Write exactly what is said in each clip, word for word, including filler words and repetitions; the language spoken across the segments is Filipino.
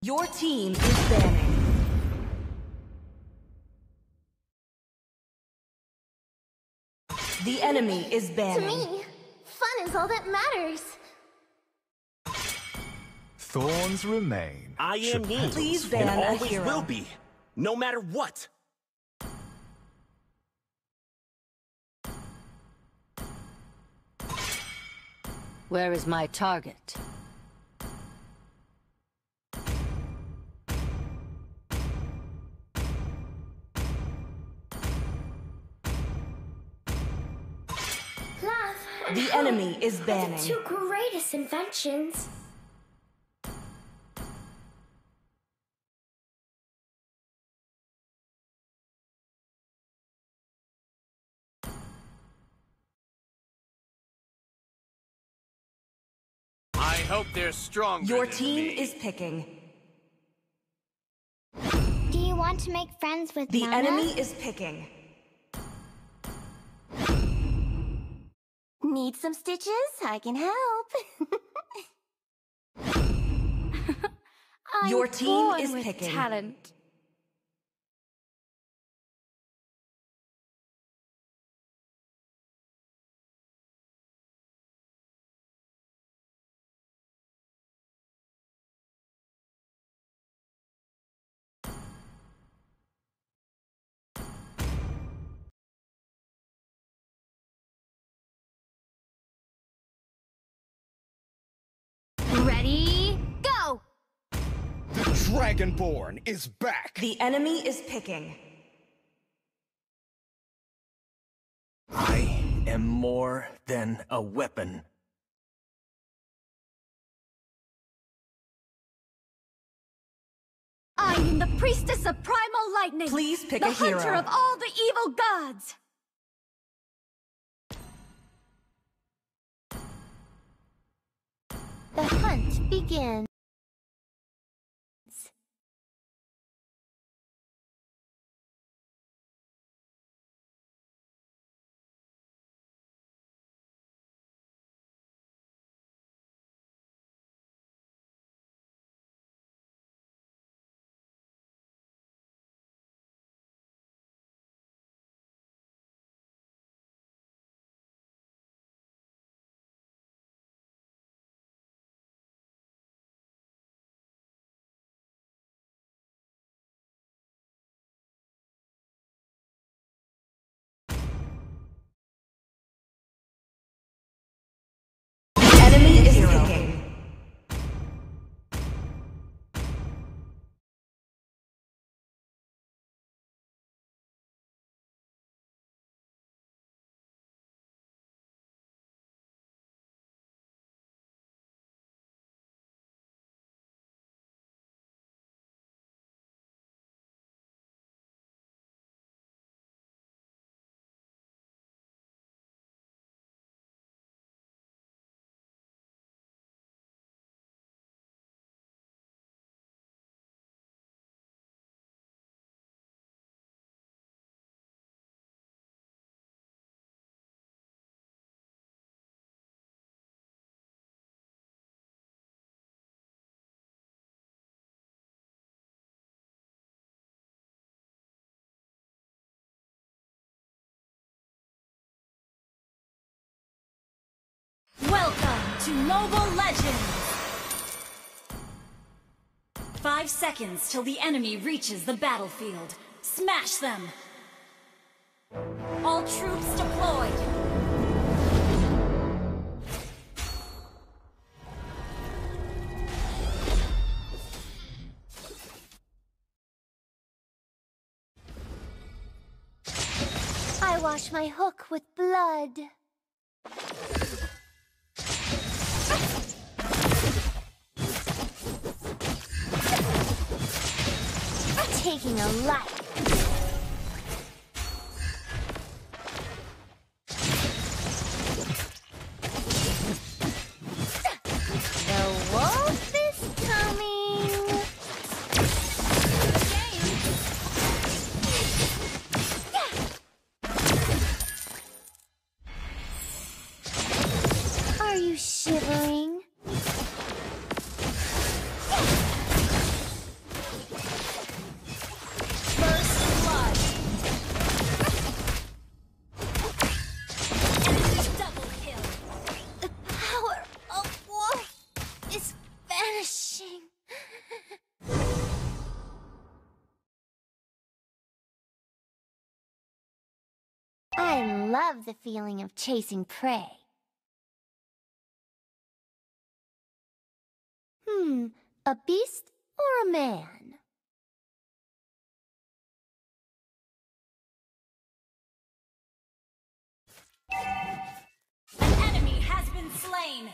Your team is banning. The enemy is banning. To me, fun is all that matters. Thorns remain. I am Needs, Please ban and a always hero. will be, no matter what. Where is my target? Love and The hope enemy is are the banning. two greatest inventions. I hope they're stronger Your than team me. is picking. Do you want to make friends with The Mama? enemy is picking. Need some stitches? I can help. I'm Your team born is with picking. talent. Ready? Go! The Dragonborn is back! The enemy is picking. I am more than a weapon. I am the priestess of primal lightning. Please pick the a hero. hunter of all the evil gods. The hunt begins. The enemy is picking. Welcome to Mobile Legends! Five seconds till the enemy reaches the battlefield. Smash them! All troops deployed! I wash my hook with blood. Taking a life. The wolf is coming. Are you shivering? vanishing. I love the feeling of chasing prey. Hmm, a beast or a man? An enemy has been slain.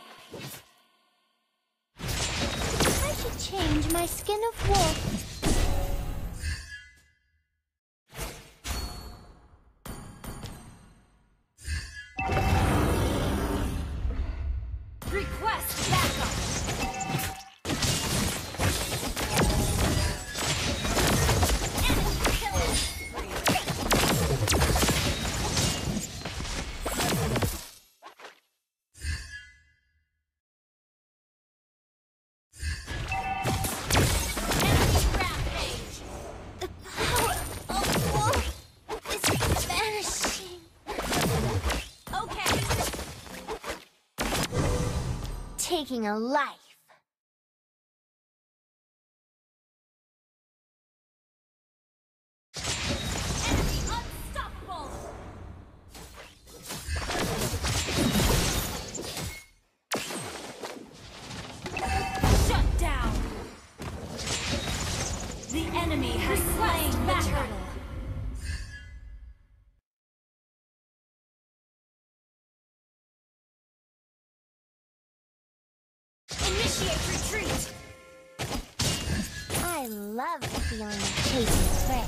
I should change my skin of wolf. Request backup. Enemy killing. Enemy rampage. The power of wolf is vanishing. Okay. Taking a life. Enemy unstoppable. Shut down. The enemy has slain the turtle. Initiate retreat. I love the feeling of chasing prey.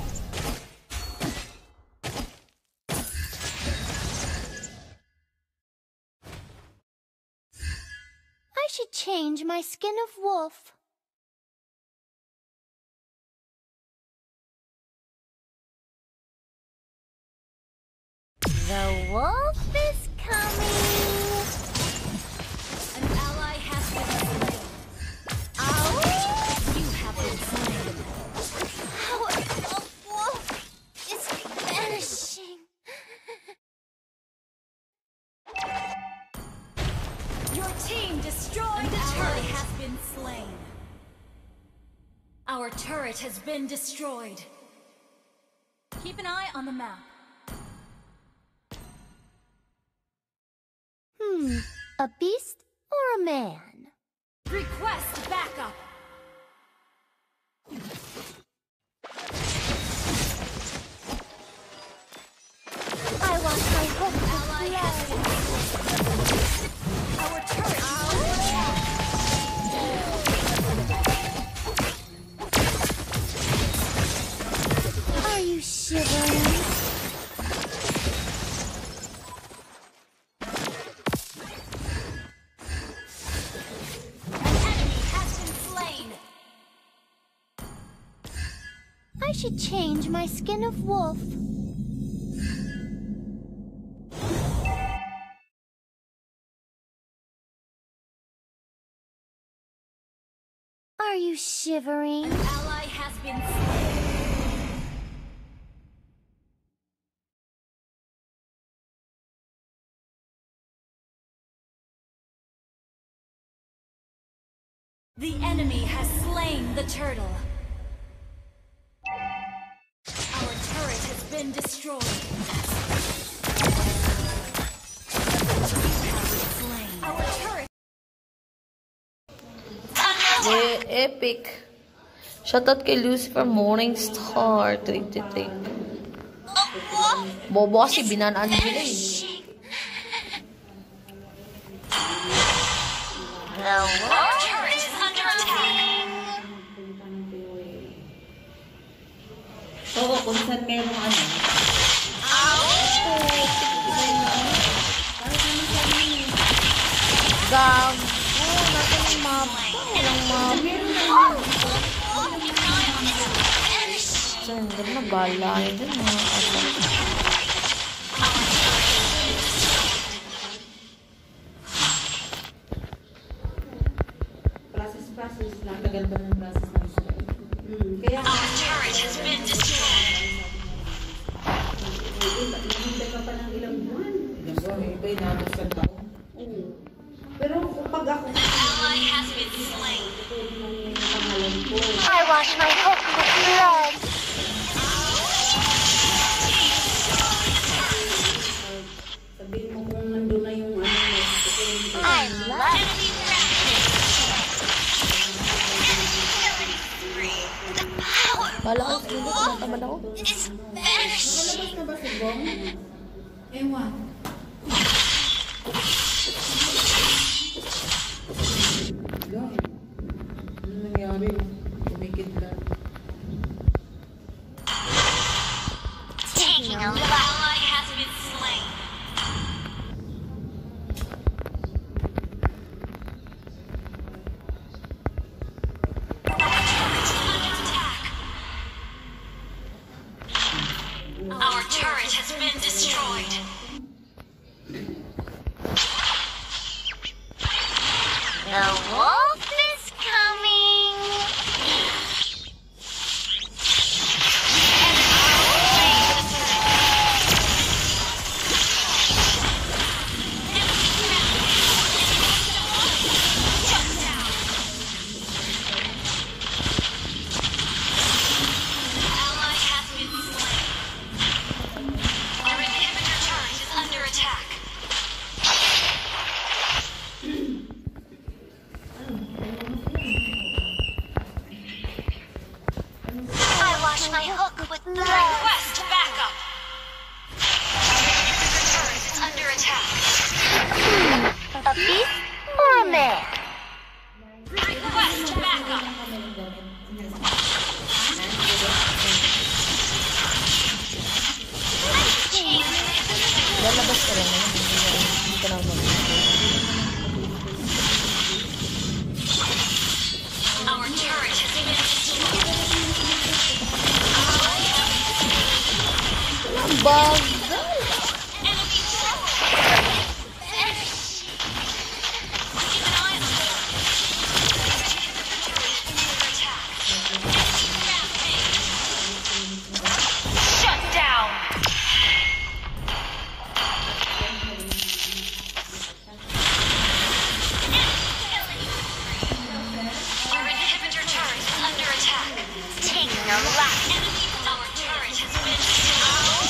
I should change my skin of wolf. The wolf is coming. An ally has been slain. Ow! You have been slain. The power of wolf is vanishing. Your team destroyed the turret. Has been slain. Our turret has been destroyed. Keep an eye on the map. Hmm, a beast or a man? Request backup. I want my hook Ally with has blood. been slain. Our turret is under attack. Are you shivering? An enemy has been slain. I should change my skin of wolf. Are you shivering? An ally has been slain. The enemy has slain the turtle. Our turret has been destroyed. You have been slain. Our turret. Yeah, epic. Shoutout kay Lucifer Morningstar. Trick, trick, trick. Bobo kasi binanaan nila eh. Our turret is under attack. Oo, kung saan kayo ng ano. Gago. Nasa yung mapa. Walang mapa. Saan na bala. Ito na. Process, process lang. Tagal ba ng process ng sila? Hmm, kaya nga. Our turret has been destroyed. Hindi ka pa ng ilang buwan. Ilang buwan, may iba inabot sa taon. Oo. Pero kapag ako ally has been slain. I wash my hook with blood. Sabihin mo kung nandun na yung ano mo. I love Enemy Bala ka, hindi ko natamad ako. Nakalabas na ba si Bong? Ewan. Gawin. Ano nangyari? Kumikid ka. taking a Your ally has been slain. Our turret has been destroyed. The wolf is coming. Ally has been slain. Your inhibitor turret is under attack. I wash my hook with blood. Request backup. Your inhibitor turret is under attack. A beast or a man? Request backup. Lalabas ka lang naman. Hindi ka naman. Our turret has been destroyed. Bagal! Enemy trouble. Keep an eye on them. Inhibitor turret is under attack. Rampage. Shut down. Our inhibitor turret is under attack. Taking a lap. Enemy, our turret has been destroyed.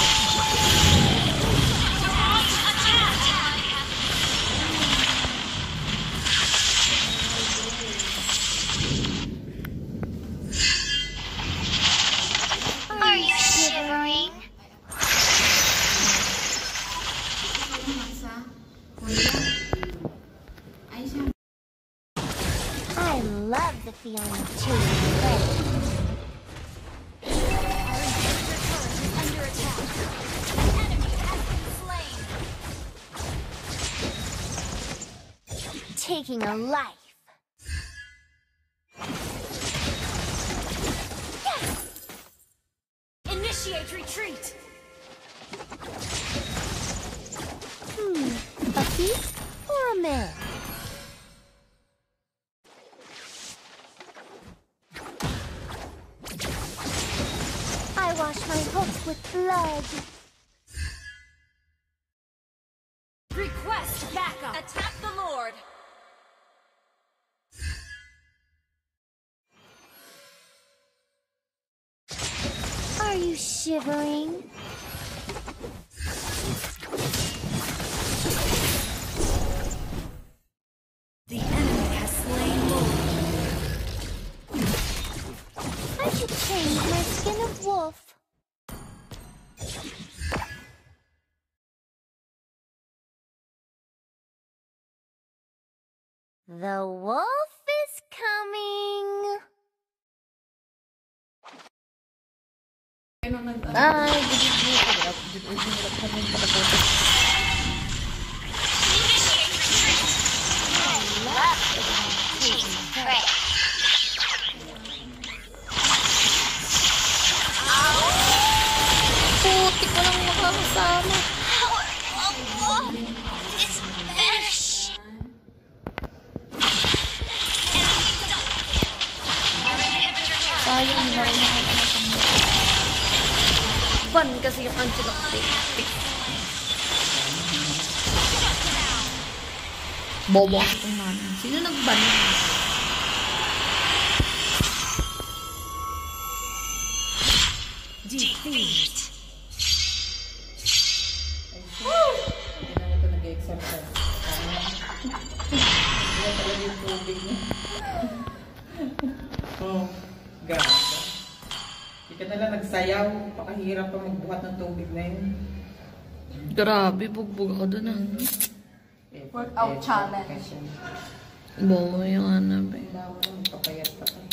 Are you shivering? I love the feeling of chasing prey. Under attack. An enemy has been slain. Taking a life. Initiate retreat. Hmm, a beast or a man? I wash my hook with blood. Request backup. Attack the Lord. Are you shivering? The enemy has slain Lord. I should change my skin of wolf. The wolf is coming. Ay, hindi ko hirap. Hindi ko hirap kami palaboto. Initiate retreat. Love chasing prey. Puti ko lang makakasama. Power of wolf is vanished. Our inhibitor turret Sayang is na under rin attack. Fun kasi yung anti-lock. Bobo ako itong nanan. Sino nag-ban? Defeat. Hindi na ito nag-exercise. Hindi na talaga yung tubig niya. Oh, ganda. Hindi ka nalang nagsayaw. Pakahirap pa magbuhat ng tubig na yun. Grabe, bugbog ako dun ah. Workout challenge. Bobo yung hanap eh. Wala mo na magpapayat pa ka.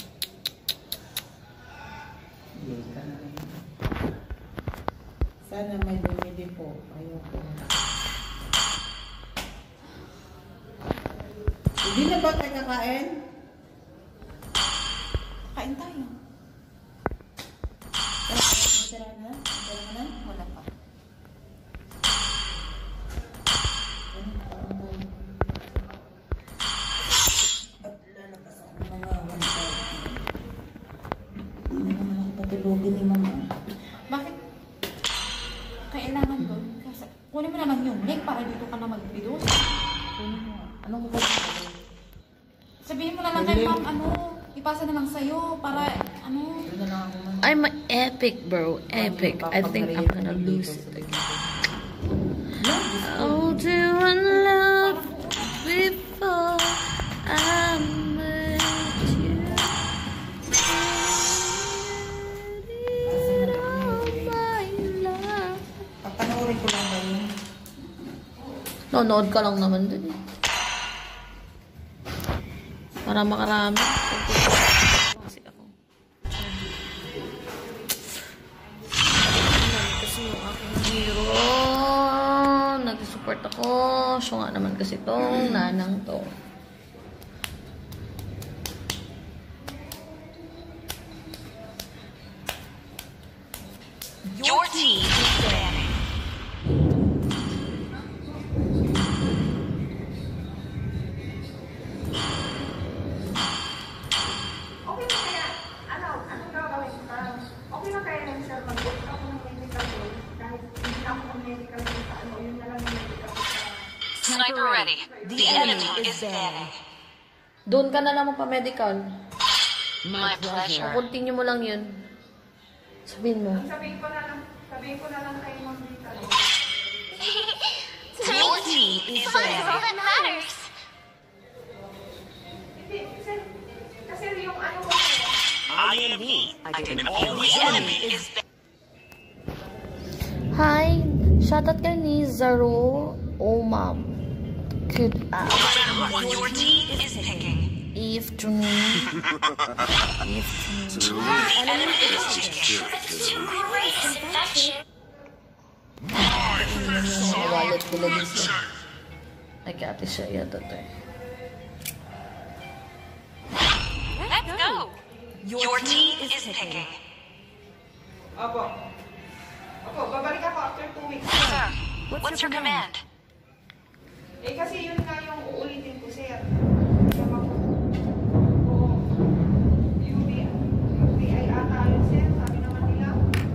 Hindi ka na rin. Sana may bumili po. Ayoko na. Hindi na ba tayo kakain? Kain tayo. Masarap na? Masarap na? Wala pa. Patulogin ni Mama. Bakit? Kailangan doon? Kasi kunin mo naman yung link para dito ka na mag-video. Anong kukunin ko? Sabihin mo na lang kay ma'am, ano, ipasa na lang sa'yo para, ano. I'm epic, bro. Epic. I think I'm gonna lose it again. I'll do one love before I met you. Papanoorin ko lang ba yun? Nonood ka lang naman dun eh. Para makarami. Kasi ako. Kasi yung aking hero. Nag-support ako. So nga naman kasi tong nanang to. Your team is banning. Okay na kaya, ano, ano gagawin ka? Okay na kaya lang sir, mag-book ako ng medical bill kahit hindi ako ng medical bill sa ano, yun na lang yung medical bill sa... Sniper ready. The enemy is banning. Doon ka na lang magpa-medical. My pleasure. Continue mo lang yun. Sabihin mo. Sabihin ko na lang, sabihin ko na lang kayo mag medical. Your team is banning. That matters. Hindi, sir, kasi yung ano ko I am me. I can always The be enemy me. is banning. Hi! Shoutout kay ni Zaro. Oh, ma'am. Good app. No matter what your team is picking. If to me. If to me. The enemy is picking. Mga wallet ko lagi siya. Ay, kati siya yata to eh. Let's go. Your team is picking. Opo. Opo, babalik ako after two weeks. Sir, what's your command? Eh, kasi yun nga yung uulitin ko, sir. Kaya ako, oo. U B I, U B I ata yun, sir. Sabi naman nila.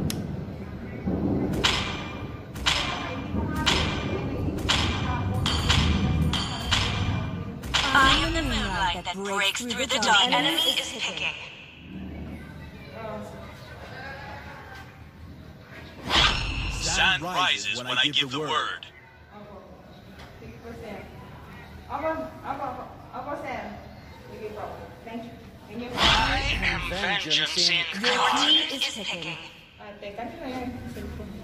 I am the moonlight that breaks through the dark. The enemy is picking. Sun rises when I give the word. Sige po, sir. Opo, opo, opo, opo, sir. Sige po. Thank you. Thank you. I am vengeance Your incarnate. team is picking. Ah, teka, ano yan? Cellphone.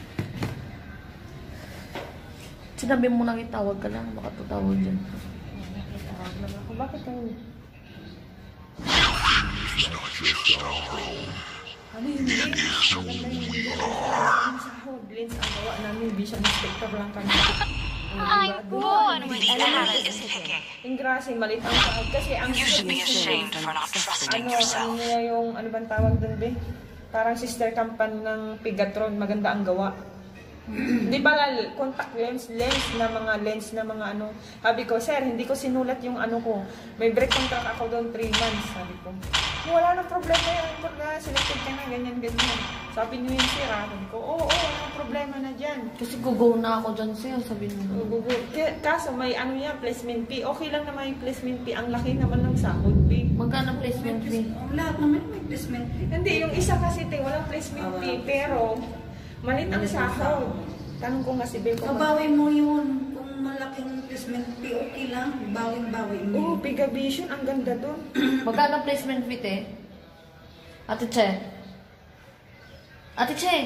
Sinabi mo nang itawag ka lang. Baka tutawag dyan. Tawag lang ako. Bakit ang... Ano yun? It is who we are. Sahod, Lens, ang gawa namin. Vision inspector lang kami. I'm born with The enemy is picking. Yung grabe, malit ang sahod. Kasi ang... You should be ashamed for not trusting Ano, ano yourself. niya yung... Ano bang tawag dun, be? Parang sister company ng Pigatron. Maganda ang gawa. Di ba la, contact lens, lens na mga lens na mga ano. Sabi ko, sir, hindi ko sinulat yung ano ko. May break contract ako doon three months, sabi ko. wala nang problema yan. Pagka selected ka na, ganyan, ganyan. Sabi niyo yung sir, ah. Sabi ko, oo, oo, wala nang problema na dyan. Kasi go-go na ako dyan sa'yo, sabi mo. Go, go. Kaso may ano yan, placement fee. Okay lang naman yung placement fee. Ang laki naman ng sahod fee. Magkano placement fee? Lahat naman may placement fee. Hindi, yung isa kasi te, walang placement fee. Pero, malit ang sahod. Tanong ko nga si Beko. Kabawi mo yun. Kung malaking placement fee, okay lang. Bawing-bawi mo. Oo, Pigavision, ang ganda dun. Magkano placement fee, te? Ate Che? Ate Che?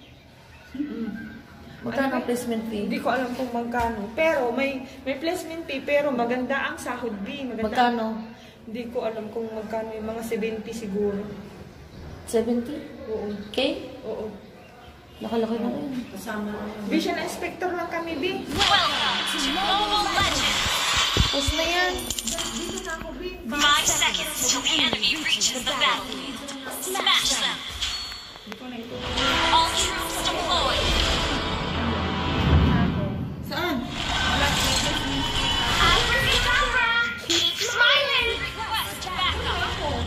Magkano placement fee? Hindi ko alam kung magkano. Pero may may placement fee, pero maganda ang sahod fee. Maganda. Magkano? Hindi ko alam kung magkano, yung mga seventy siguro. seventy? Oo. Okay? Oo. Nakalaki na rin. Kasama na yun. Vision inspector lang kami, B. Welcome to Mobile Legends! Push na yan. Dito na ako, B. Five seconds till the enemy reaches the battlefield. Smash them! All troops deployed! Saan? I remember! Keep smiling! Request backup!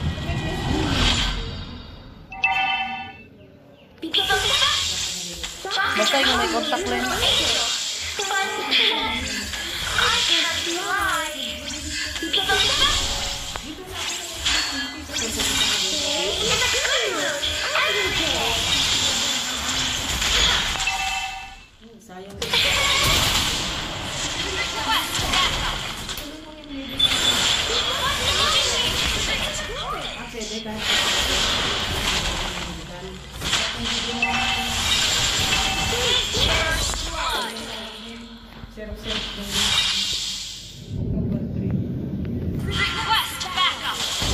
Basta yung may contact lens. Request backup!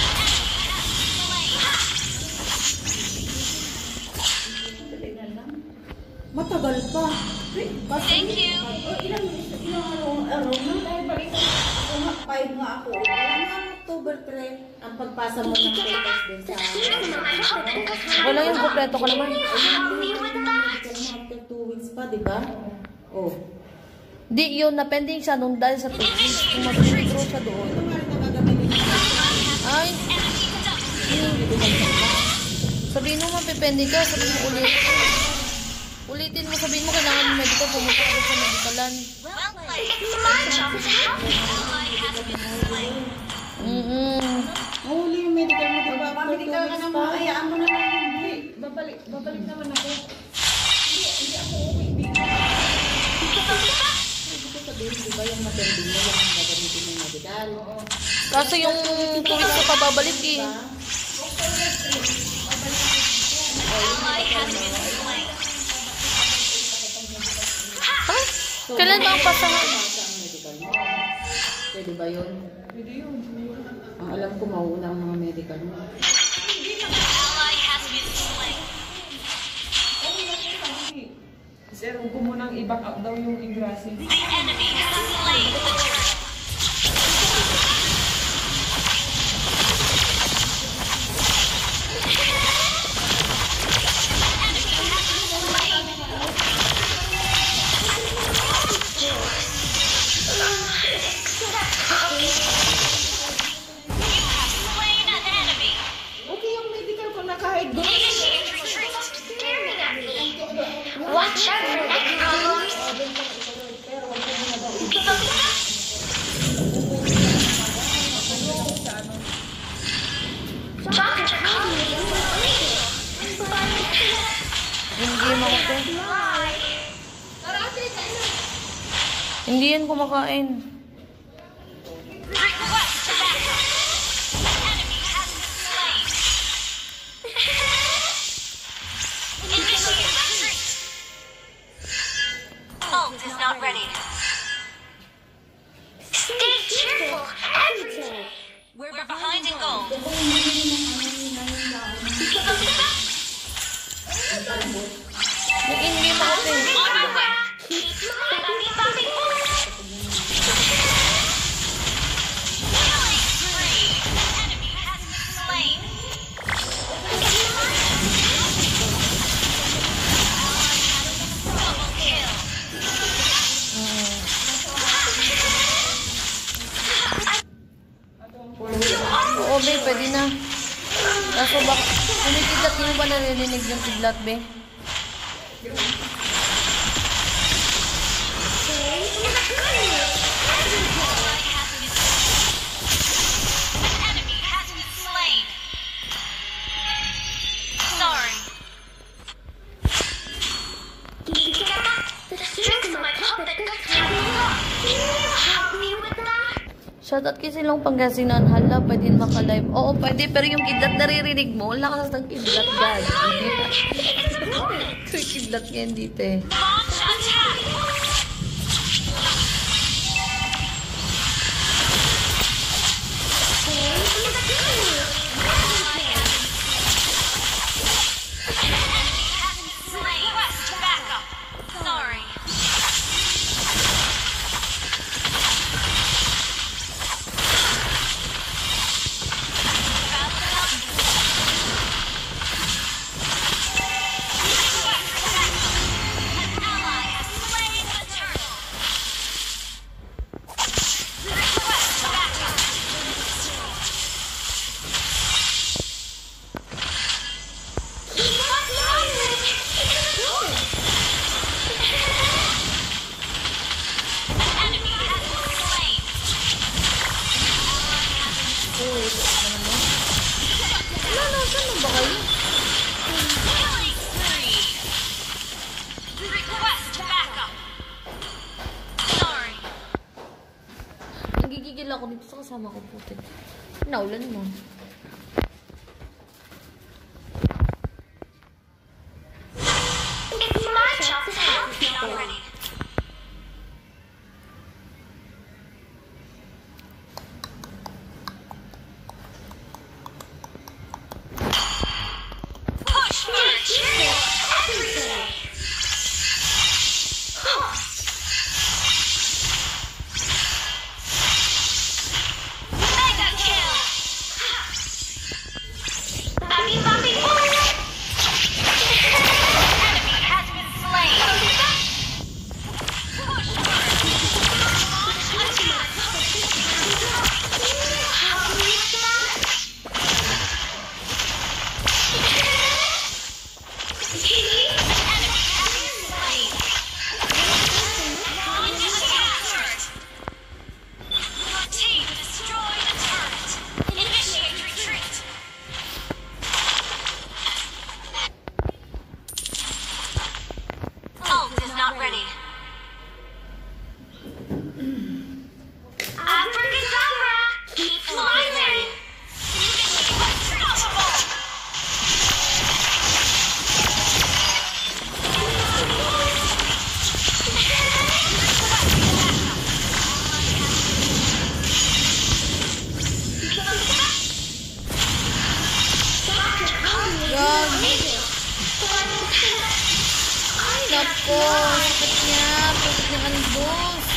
Matagal pa. Thank you! Ilang ilang araw na? Dahil balik ako. Five nga ako. Wala nga October pre. Ang pagpasa mo ng papers din sa Wala yung kompleto ko naman. after two weeks pa, di ba? Oh. Di yun, na-pending siya nung dahil sa two weeks. Kung mag-withdraw siya doon. Ay! Sabihin mo, mapipending ka. Sabihin mo ulit. Ulitin mo, sabihin mo, kailangan mo medical. Pumunta ka sa medicalan. Mm-mm. Mahuli yung medical mo, diba? After two weeks pa. Hayaan mo na lang yung B. Babalik, babalik naman ako. Hindi, hindi ako uwi. Diba yung matending mo, yung gagamitin ng medical? Kaso yung two weeks ko pa babalik eh. Ha? Kailan ba ang pasahan? Pwede ba yun? Pwede yun. Ang alam ko, mauuna ang mga medical mo. Sir, huwag ko munang i-back up daw yung Yggdrasil. The enemy has slain the turret. Okay yung medical ko na kahit doon. Watch out for next problems. Hindi makakain. Hindi yan kumakain. Ult is not ready. Stay cheerful every day. We're behind in goal. Nag-in-game ako din. On my way. Keep smiling. Bobby, Killing spree. Enemy has been slain. Double kill. Oo, babe, pwede na. Kaso bak, kumikidlat, di mo ba narinig yung kidlat, be? Shoutout kay Silong Pangasinan. Hala, pwede maka-live. Oo, pwede. Pero yung kidlat naririnig mo, lakas ng kidlat, God. Ito yung kidlat ngayon dito eh. Nagigigil ako dito sa kasama ko, putin. Naulan mo. It's my job to help you already. Push march every day. Mega kill. Bobby, Bobby. Enemy has been slain. Push march. Launch attack. Help me with that. Enemy has been slain. Launch attack. Your team destroyed a turret. Initiate retreat. Ult is not ready. Abracadabra! Keep flying! Unstoppable! Nako, sakit niya. Sakit niya ang boss.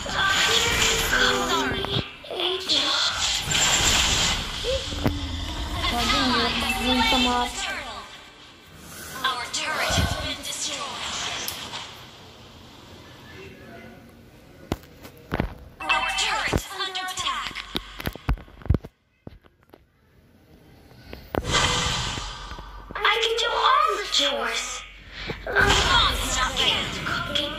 Sabi niya, yung sa mga... Our turret has been destroyed. Our turret is under attack. I can do all the chores. Stop it. Cooking.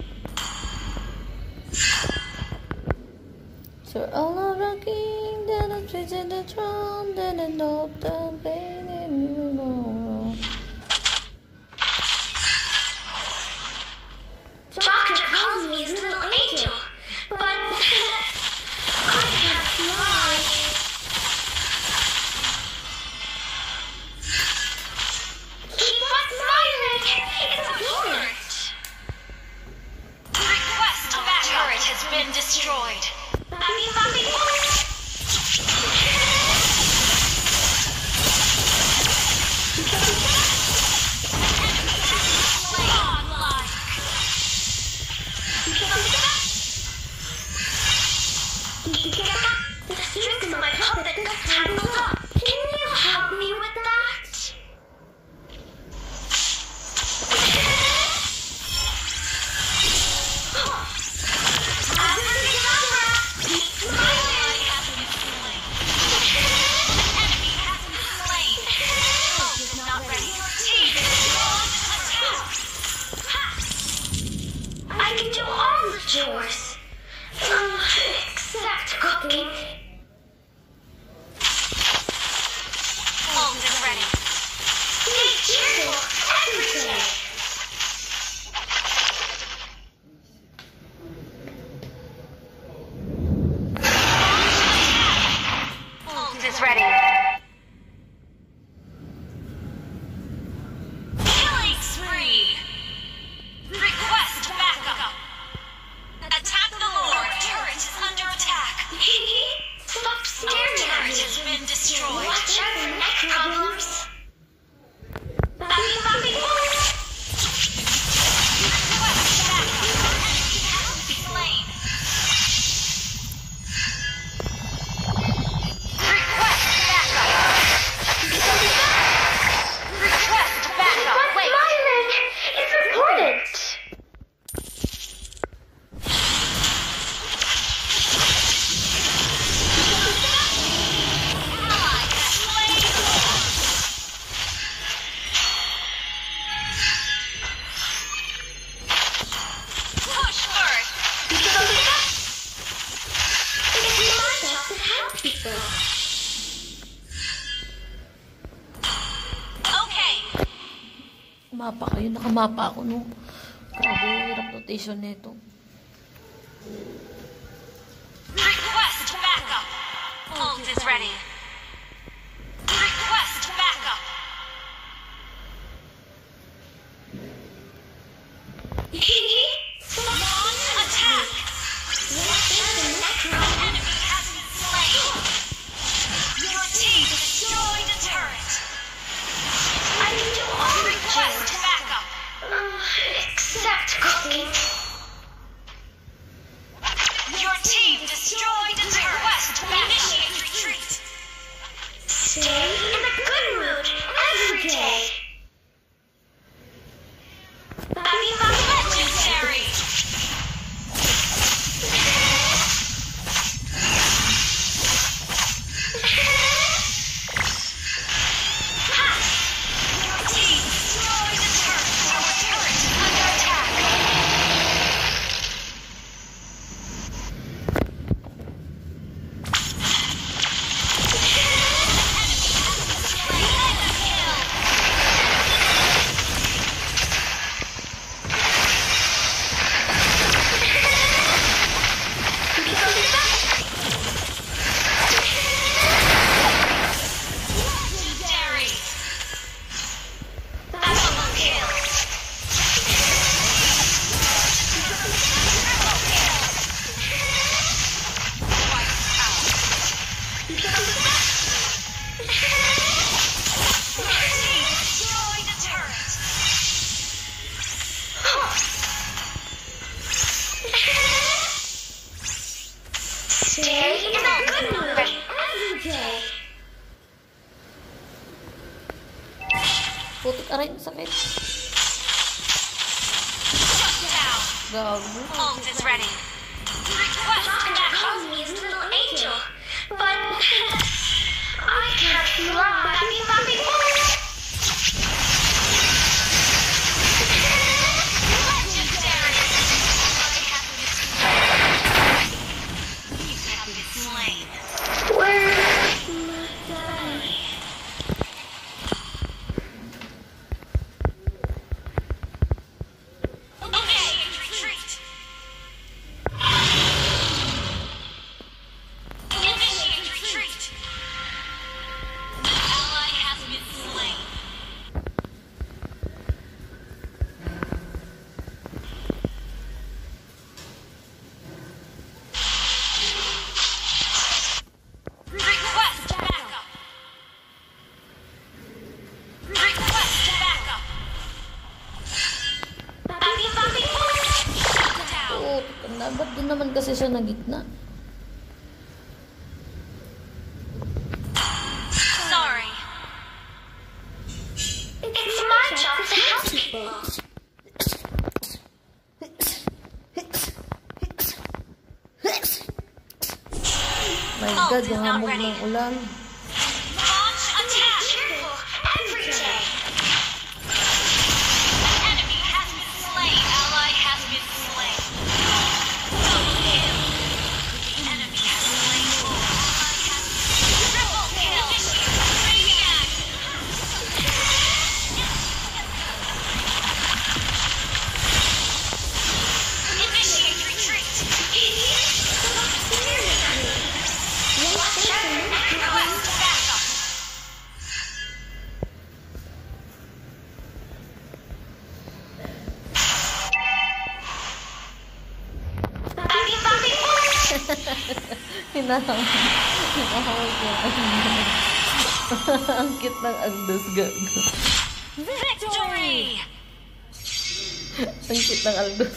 So all of the king, then I'm chasing the throne, then I know the pain in you. Doctor calls me his little angel, but I can't fly. Keep on smiling. It's important. Request back. Turret has been destroyed. Bobby, Bobby. Mapa kayo. Nakamapa ako, no? Grabe, hirap rotation nito. Request backup. Ult is ready. Request backup. Launch attack. Enemy has been slain. Your team destroyed a turret. I can do all. Request backup. Except cooking. Your team destroyed a turret. Request backup. Initiate retreat. Stay in a good mood every day. Aviva legendary. Putik aray, sakit. Gago. Ult is ready. Request that calls me his little angel, but I can't fly. Happy, happy, legendary. You have been slain. Where? Ba't din naman kasi siya na gitna? Sorry. It's my job to help people. My God, yung hamog ng ulan. Launch attack. Every day. An enemy has been slain. Ally has been slain. Hinahawag. Hinahawag yung Agdos. Ang cute ng Agdos, gago. Victory! Ang cute ng Agdos.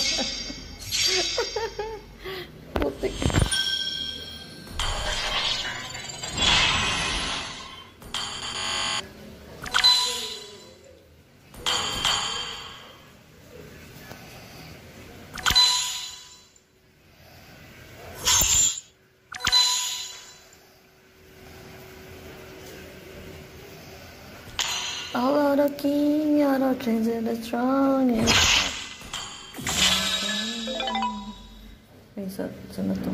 Putik. All of the king, all the chains and the strongest. Wait, sa, saan na to?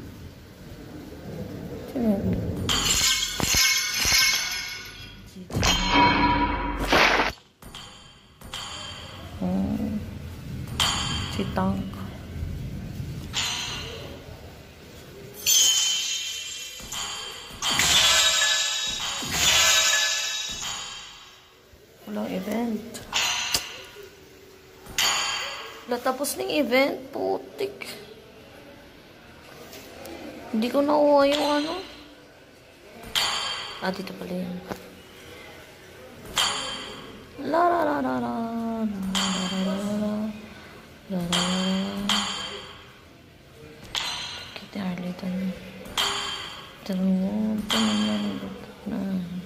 Saan yan? Si Tank. Walang event. Wala tapos ng event. Putik. Hindi ko nakuha yung ano. Ah, dito pala yun. La la la la la la la la la la la. Kita Harley-Tan. Terus teman na.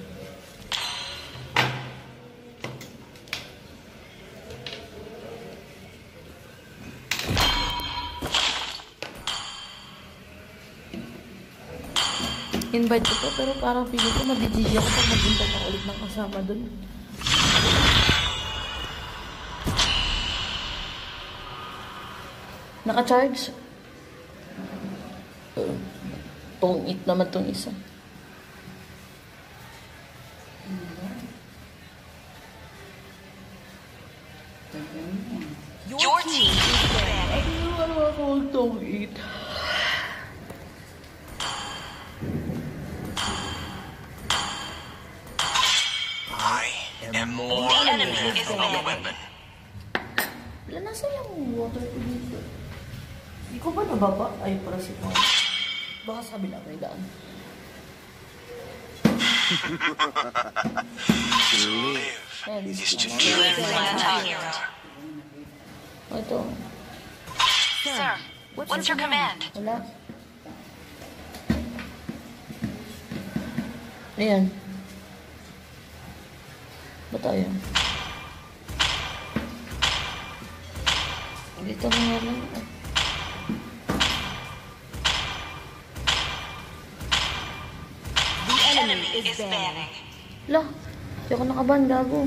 Invite ko to, pero parang feeling ko mag-G G ako pag mag-invite ako ulit ng kasama dun. Naka-charge? Uh, tong it naman tong isa. Your team is ready. Ano ako tong it? And more enemy is from the weapon. Wala, nasa yung water ko dito. Hindi ko ba nababa? Ay, para si Paul. Baka sabi lang may daan. To live is to kill. Ito. Sir, what's your command? Wala. Ayan. Ba tayo? Dito mo nga lang. The enemy is banning. Lah, di ako nakaban, gago.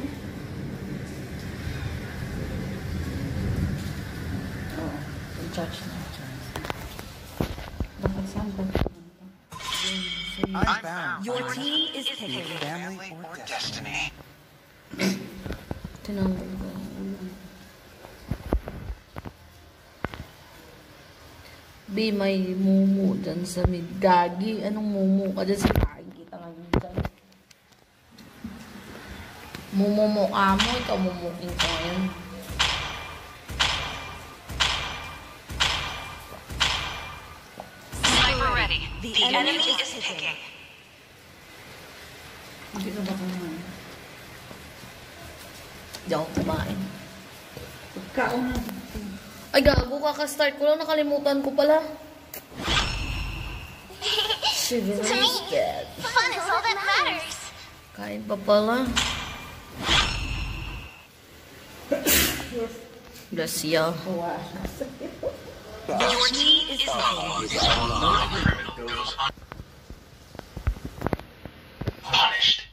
Oh, in-charge na. Bakit saan ba? I'm bound. Your team is picking. Family or destiny. Tinanggal ko. B, may mumu dyan sa mid. Gagi. Anong mumu ka dyan sa gagi? Kita nga yun dyan. Mumu mo ka mo. Ikaw mumuking ko ngayon. Sniper ready. The enemy is picking. Hindi ka ba kumain? Hindi ako kumain. Pagkaon na. Ay, gago, kaka-start ko lang. Nakalimutan ko pala. Shivering To me, scared. fun is all that matters. Kain pa pala. Bless ya. Your team is picking. Punished.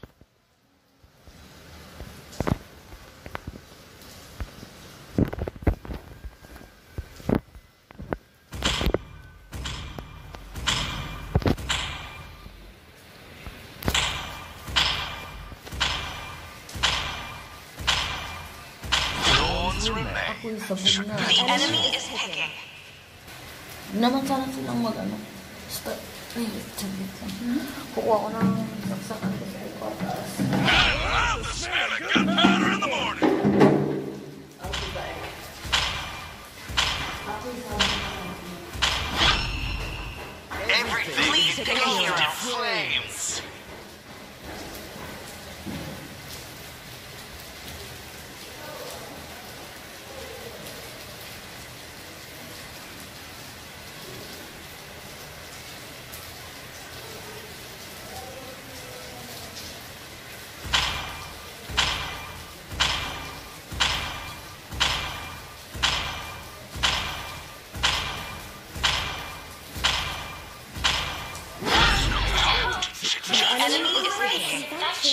Ako yung sabog na. The enemy is picking. Naman sana silang mag-ano. Start. Ay, sabit lang. Kukuha ko ng saksakan ko sa ipataas. I'll smell a gunpowder in the morning. I'll be back. Ako yung sabog. Everything Please pick a hero. flames. The enemy is picking.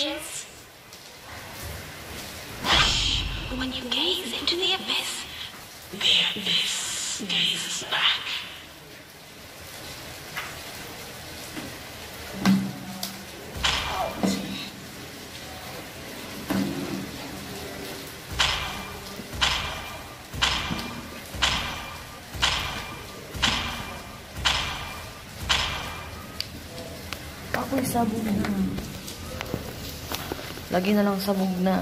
When you gaze into the abyss, the abyss gazes back. Ako'y sabog na. Lagi na lang sabog na.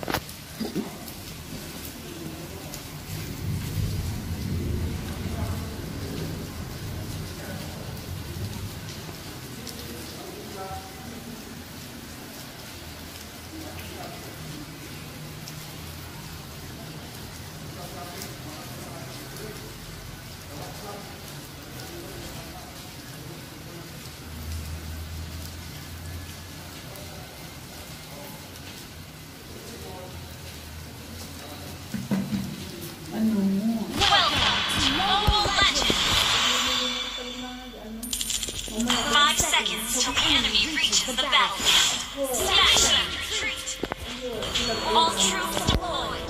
Five seconds till the enemy reaches the battlefield. Smashing retreat. All troops deployed.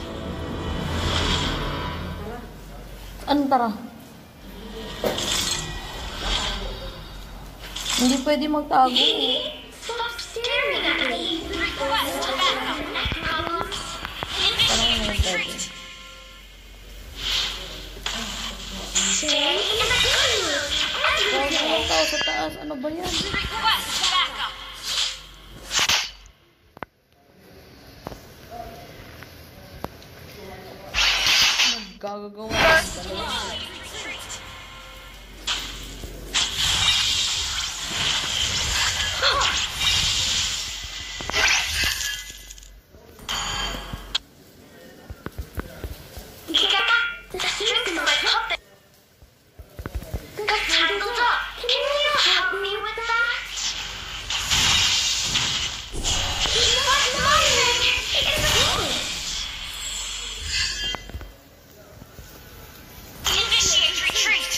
Ano tara? Hindi pwede magtago. Stop staring at me. Request backup. Problems. Initiate retreat. Stay in the groove. Ano tao sa taas? Ano ba yan? Request backup. Nagkagagawa. First blood. Retreat. The strings of my puppet got tangled up. Can you help me with that? What's my leg? It's good. Initiate retreat.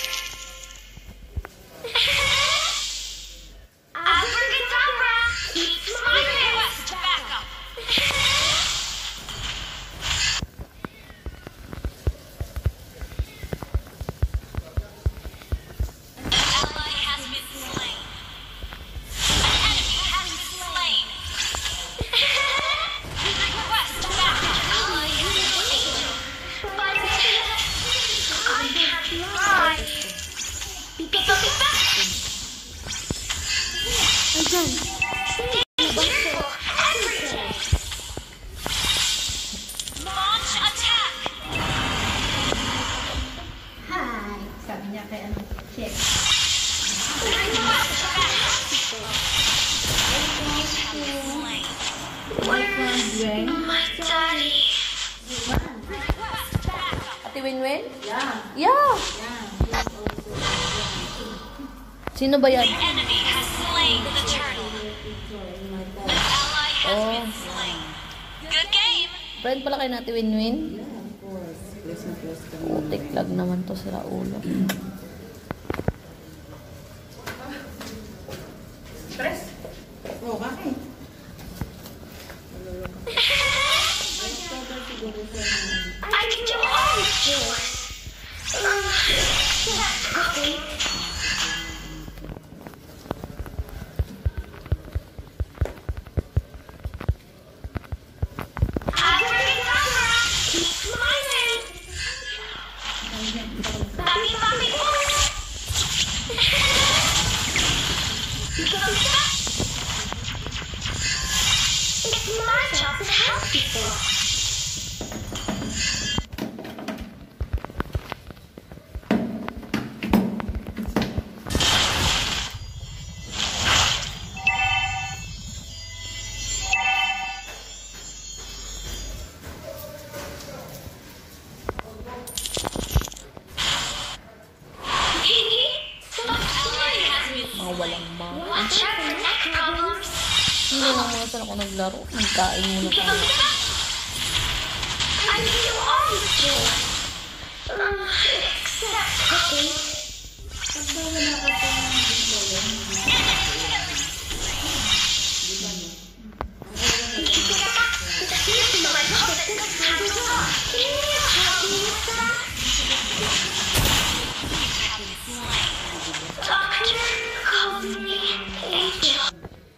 Abracadabra. Keep smiling. Request backup. Launch attack. Hi. Sabi niya kay ano, check. Where's my daddy? Ate Winwin? Yeah. Yeah. Sino ba yan? The enemy has slain the turtle. An ally has Oh. been slain. Good game. Friend pala kayo na Ate Winwin? Yeah, of course. Close na close kami. Putik lag naman to sila ulo. Stress? Oh, bakit? I can do all these chores. Um, that's cooking. Abracadabra. Keep smiling. Bobby, Bobby, it's my job to help people. Mga walang ma. Watch out for neck problems. Hindi lang muna saan ako naglaro. Nagkain muna Give tayo. them back. I can do all these chores. Uh, except cooking. The system of my puppet got tangled up. Can you help me with that? Doctor, call me Angel.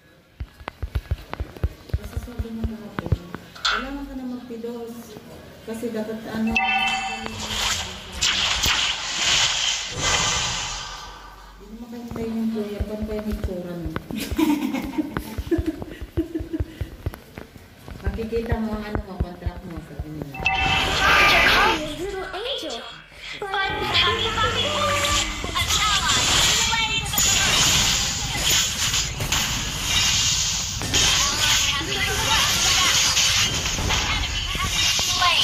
Kasi sabi mo kahapon, kailangan ka na magpidos. Kasi dapat ano, hindi mo makahintay yung kuya, kung kaya hitsura mo. Makikita mo ang ano mo, contract mo sa inyo. Doctor calls me little angel. But Papi Papi an ally slain the turret. Ally has been request back. The enemy has been slain.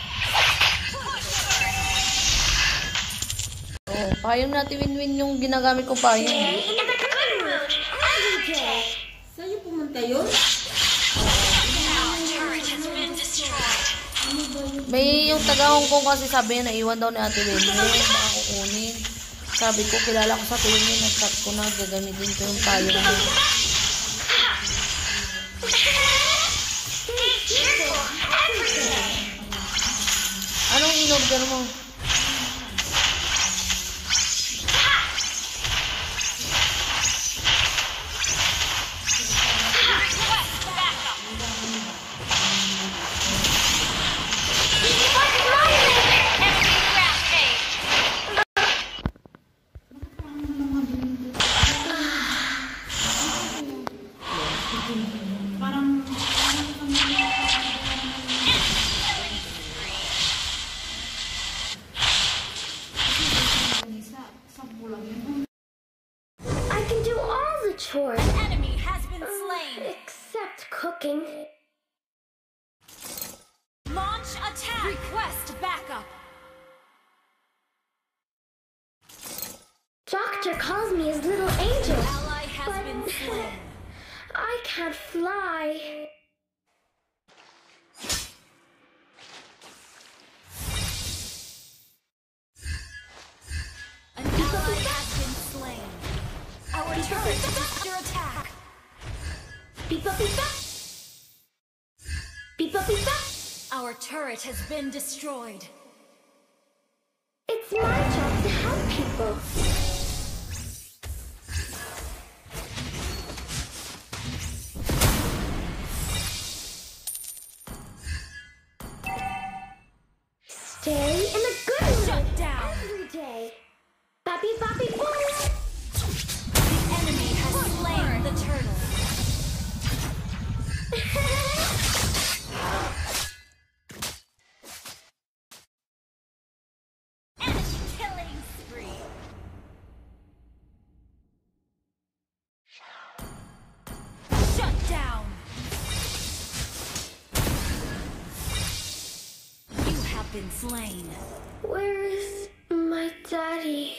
Oh, payong natin win-win yung ginagamit ko payong. in the good mood every day. Sa'yo pumunta yun? Our turret has been destroyed. May yung taga Hong Kong kasi sabi niya naiwan daw ni Ate Wendy. Baka kukunin. Sabi ko, kilala ko sa tuloy niya. Nag-cut ko na. Gagamitin ko yung payong niya. Anong in-order mo? I can do all the chores. An enemy has been slain. Except cooking. Launch attack. Request backup. Doctor calls me his little angel. Ally has But been slain. I can't fly. An ally has been slain. Our turret is under attack. Beepa beepa. Beepa beepa. Our turret has been destroyed. It's my job to help people. Stay in the good mood Shut down. every day. Papi papi boy. The enemy has slain the turtle. Enemy killing spree. Shut down. You have been slain. Where is my daddy?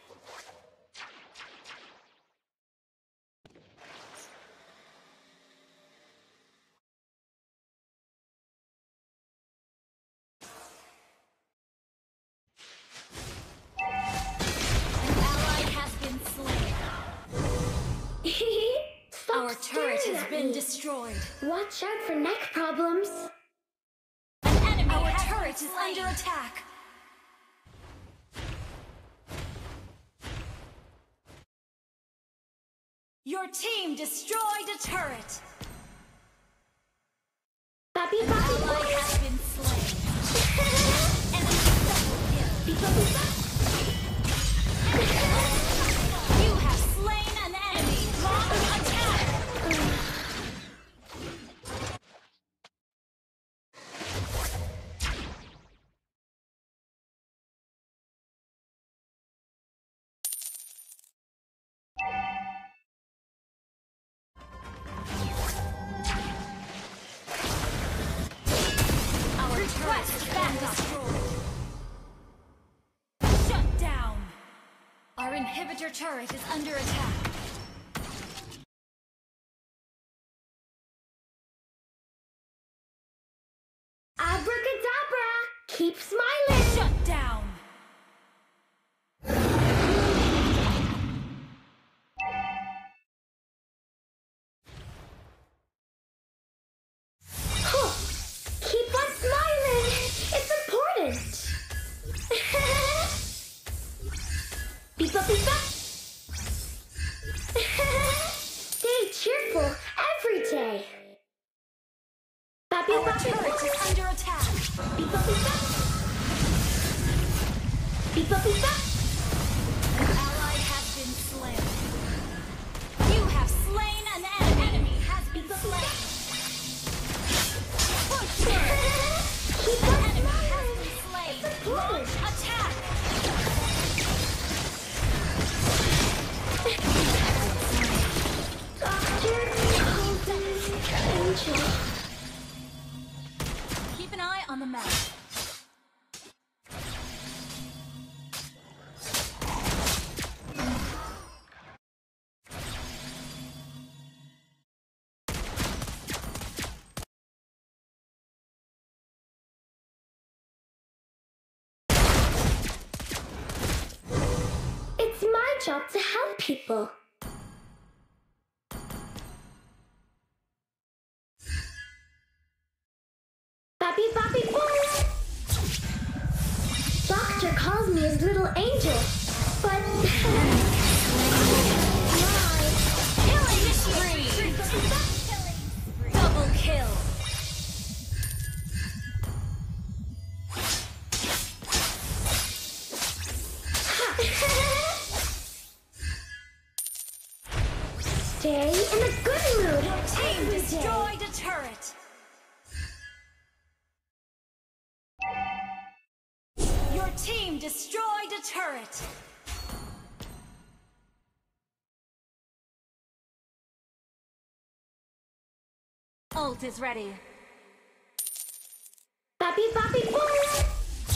An ally has been slain. Stop Our turret staring has at been me. destroyed. Watch out for neck problems. An enemy Our turret is under attack. Your team destroyed a turret. Papi papi Ally boy. has been slain. Enemy double kill. Beepa beepa. You have slain an enemy. Launch attack. Our turret has been destroyed. Shut down. Our inhibitor turret is under attack. Abracadabra. Keep smiling. Shut down. Keep on smiling. It's important. Beepa beepa. Stay cheerful every day. Papi Our papi turret is under attack. Beepa beepa. Beepa beepa. An ally has been slain. You have slain an enemy. Enemy has been slain. job to help people. Papi, papi, boom! Doctor calls me his little angel, but... Killing spree! Double kill! Stay in a good mood. Your team every day. destroyed a turret! Your team destroyed a turret! Ult is ready. Papi, papi, boom!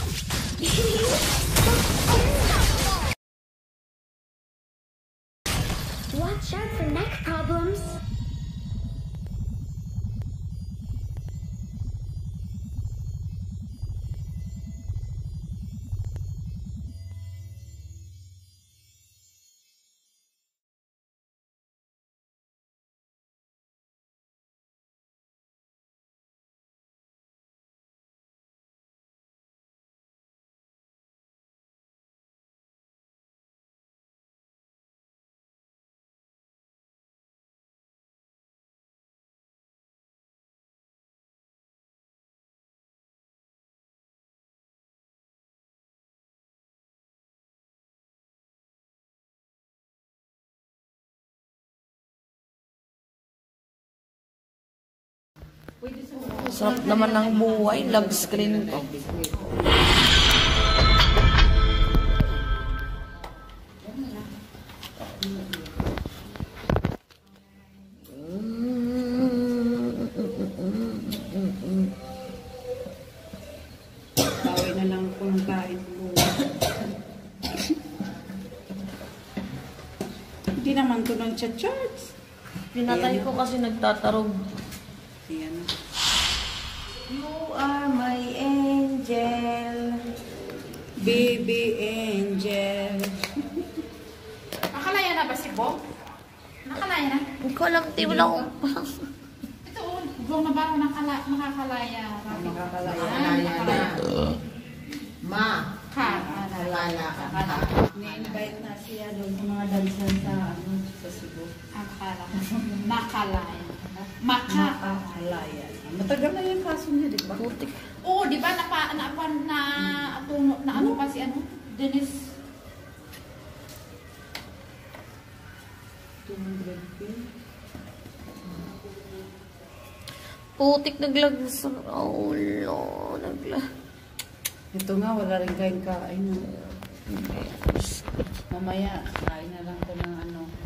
Watch out for neck problems. Sarap naman ng buhay. Love screen ko. Bawin na lang ako ng kain ko. Hindi naman ko ng chat-charts. Pinatay ko kasi nagtatarog. Ayan. You are my angel. Baby angel. Nakalaya na ba si Bo? Nakalaya na? Hindi ko alam, di wala akong... Ito, Bo na ba nakala, nakakalaya? Nakakalaya. Ah, Nakakalaya. Ma. Ha? Wala ka. Na-invite na siya doon sa mga dansan sa, ano, sa Cebu. Akala. Nakalaya. Makakalaya. Matagal na yung kaso niya, di ba? Putik. Oo, di ba? Napa, napa, na, atuno, na ano pa si ano? Dennis. two hundred K. Putik naglag sa... Oh, no. Naglag. Ito nga, wala rin kayong kain. Mamaya, kain na lang ko ng ano.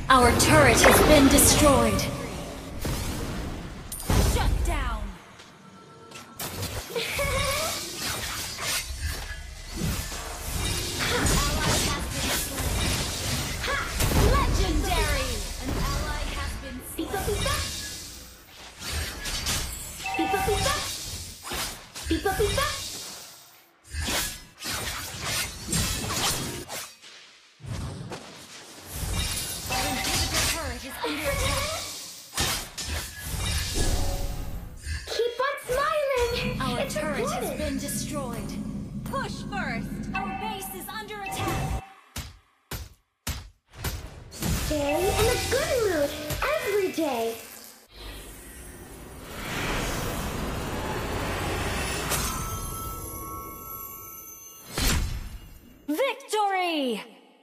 Our turret has been destroyed. Shut down. Legendary. An ally has been slain. Pipa pipa. Pipa pipa. Our inhibitor turret is under attack. Keep on smiling. Our It's turret has recorded. been destroyed. Push first. Our base is under attack. Stay in a good mood every day. Victory!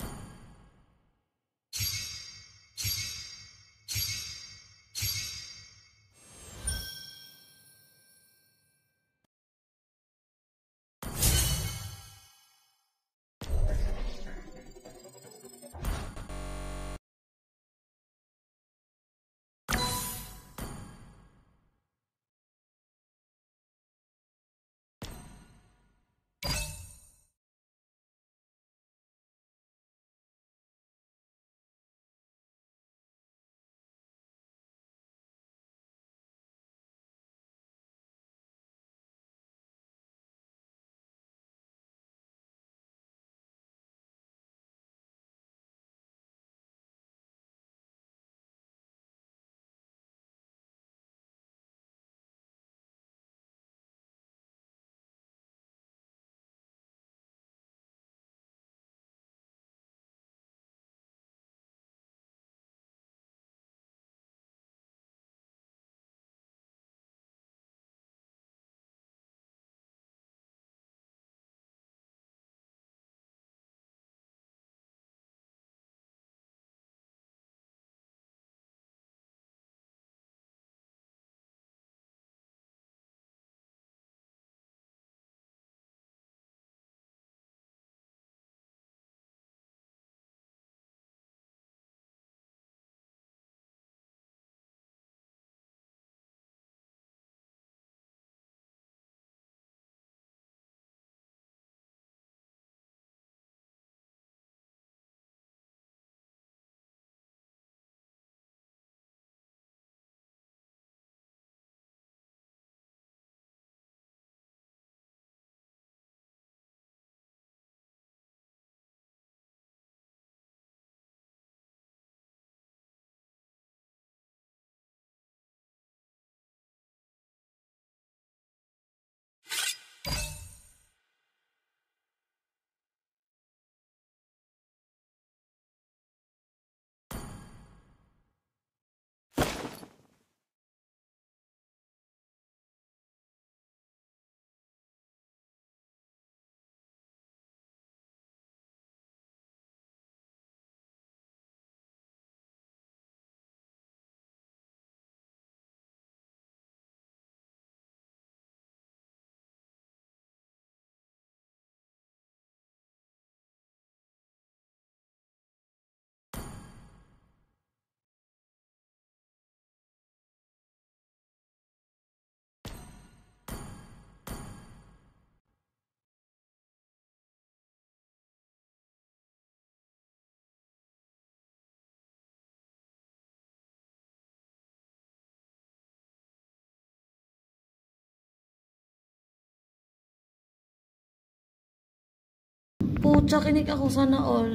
Pucha, kinig ako sana all.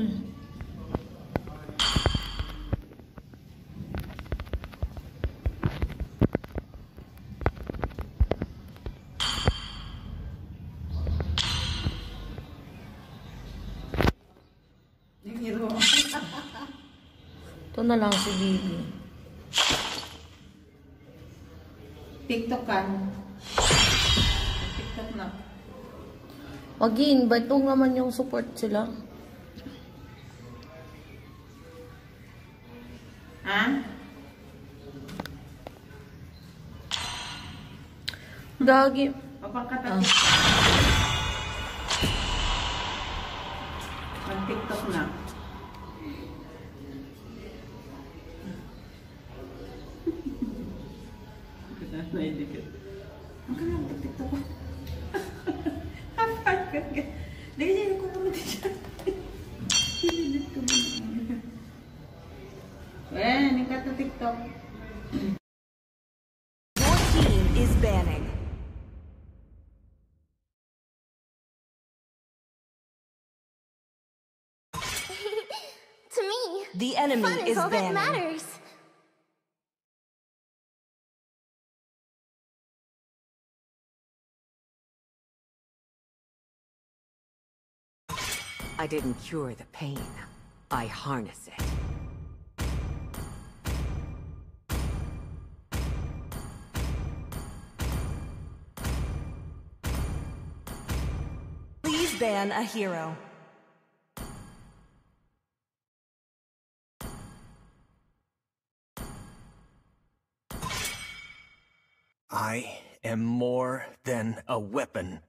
Ito na lang si Bibi. TikTok ka. TikTok na. Wagin, ba't kung naman yung support sila? Ha? Gagi. Papangkatatik. Ah. Mag-TikTok na. Naidikit. Ang ka lang, TikTok ko. Hapag ka ka. Dahil ko naman din siya. Hinilit ko naman. Ayan, ikat na TikTok. Your team is banning. To me, The enemy fun is is all that banning. matters. I didn't cure the pain. I harness it. Please ban a hero. I am more than a weapon.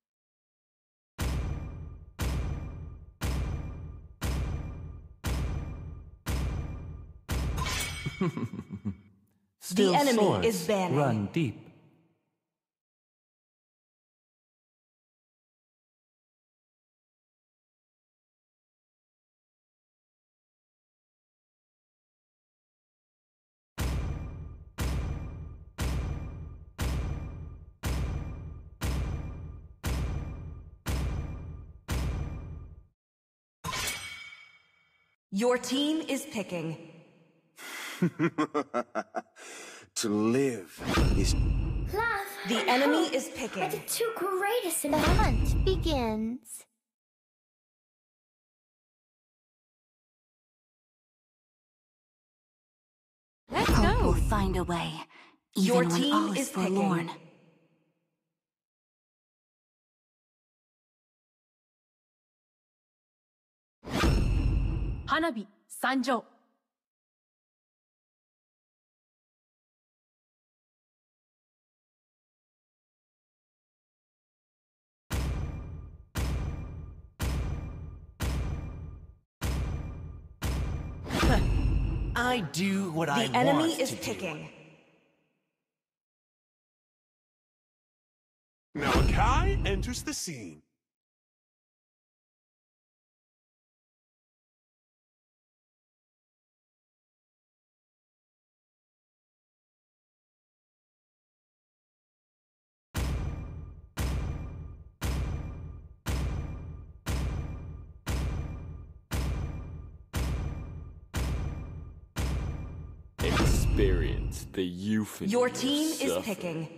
The enemy is banning. Run deep. Your team is picking. To live is... Laugh. The enemy is picking. Are the two greatest in the hunt begins. Let's Hope go. will find a way, even Your when team all is is picking. forlorn. Hanabi, Sanjo. I do what I The enemy want is to do. picking. Malachi enters the scene. Experience the euphemism. Your team of is suffering. picking.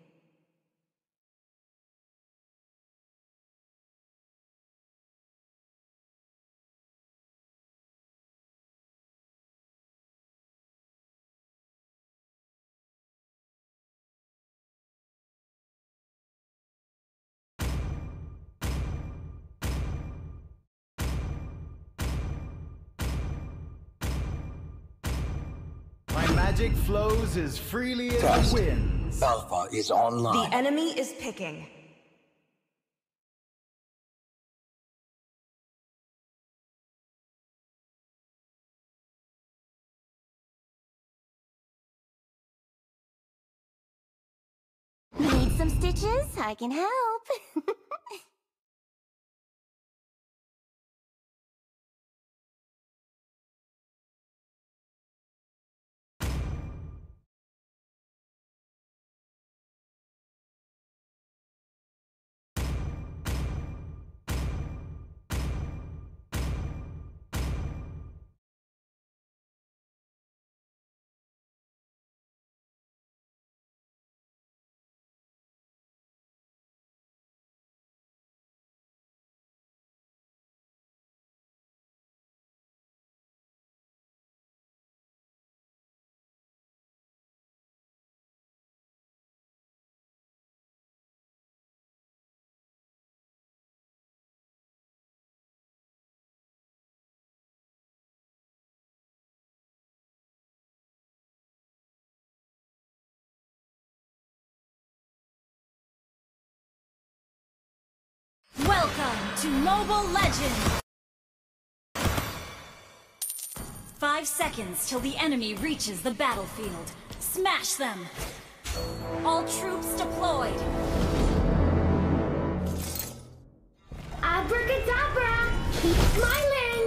My magic flows as freely as Trust. the winds. Alpha is online. The enemy is picking. Need some stitches? I can help. Welcome to Mobile Legends! Five seconds till the enemy reaches the battlefield. Smash them! All troops deployed. Abracadabra! Keep smiling!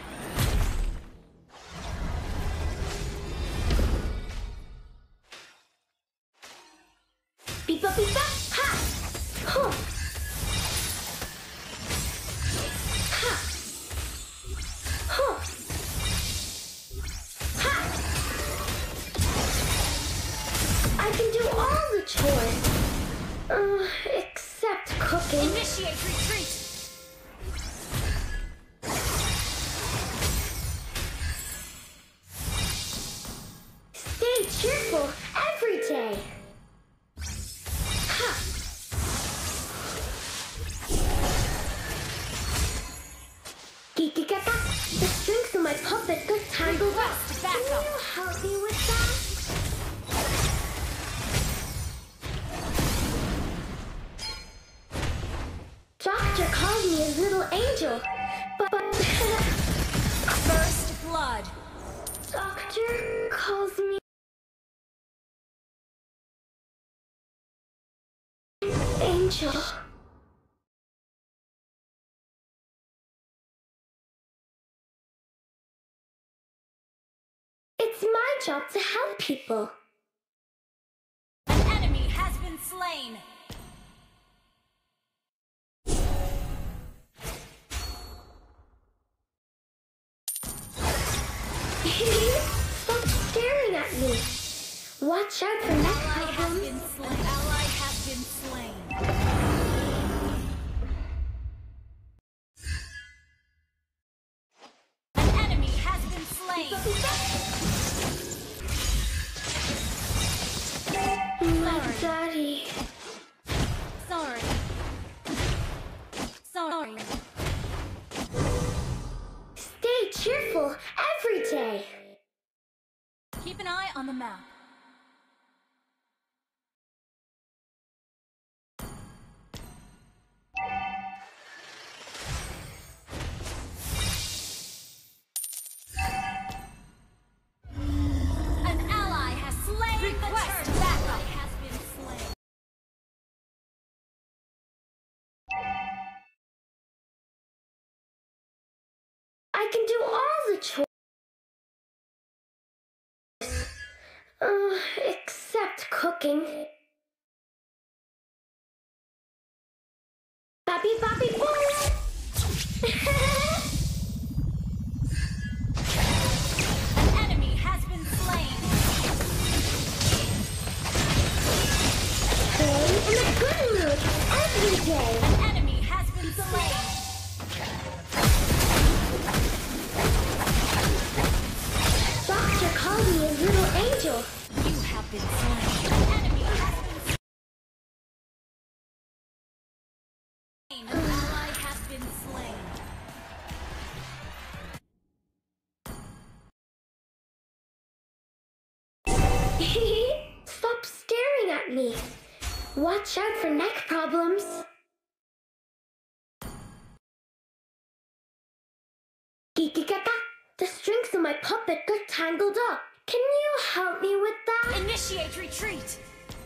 Beepa beepa! Ha! Huh! Ha! Huh! Ha! I can do all the chores. Uh, except cooking. Initiate retreat. Stay cheerful every day. Ha! Kikikaka, the strings of my puppet got tangled up. Can you help me with that? Doctor called me a little angel, but... First blood. Doctor calls me... Angel. It's my job to help people. An enemy has been slain. Stop staring at me. Watch out for next Ally has problem. been slain. Ally has been slain. An enemy has been slain. My daddy. Sorry. Sorry. Stay cheerful every day. Keep an eye on the map. An ally has slain the turret. Backup has been slain. I can do all the chores. Uh, except cooking. Bappy bappy boy! An enemy has been slain. Stay in a good mood every day. An enemy has been slain. Doctor called me a little angel. You have been slain. An enemy has been slain. An ally has been slain. Stop staring at me. Watch out for neck problems. Kikikaka, the strings of my puppet got tangled up. Can you help me with that? Initiate retreat.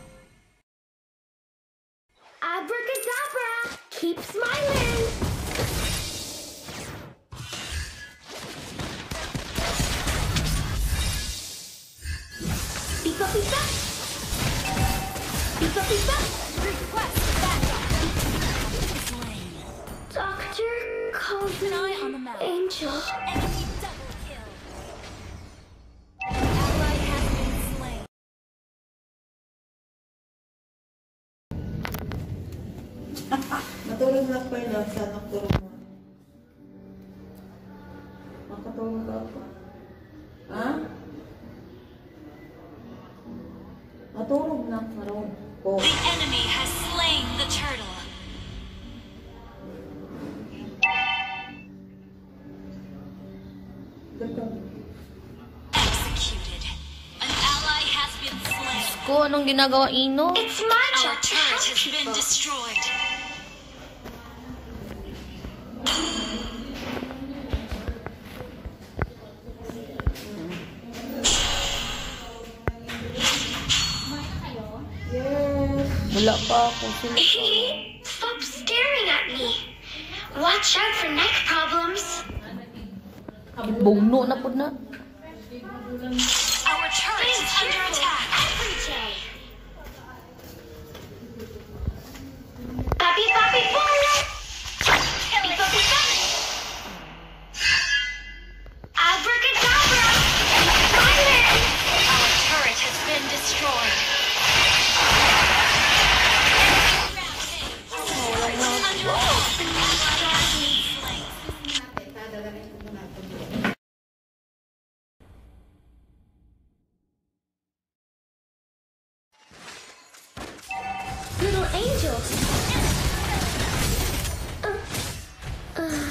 Abracadabra! Keep smiling! Beepa beepa! Beepa beepa! Request backup. Slain. Doctor calls Keep an eye on the me map. Angel. Enemy double kill. Ally has been slain. Matulog na pa yun. Sana tulog mo. Makatulog ka pa. Ha? Matulog na. Maroon. Po. The enemy has slain the turtle. Executed. An ally has been slain. Ko, anong ginagawa, Ino? It's my Our job to turret help has been people. destroyed. Wala pa ako. Sila pa. Stop staring at me. Watch out for neck problems. Bugno na po na. Our turret is under attack. Every day. Papi, papi, bullet. Papi, papi, papi. Abracadabra. Silence. Our turret has been destroyed. Little angels. Uh, uh.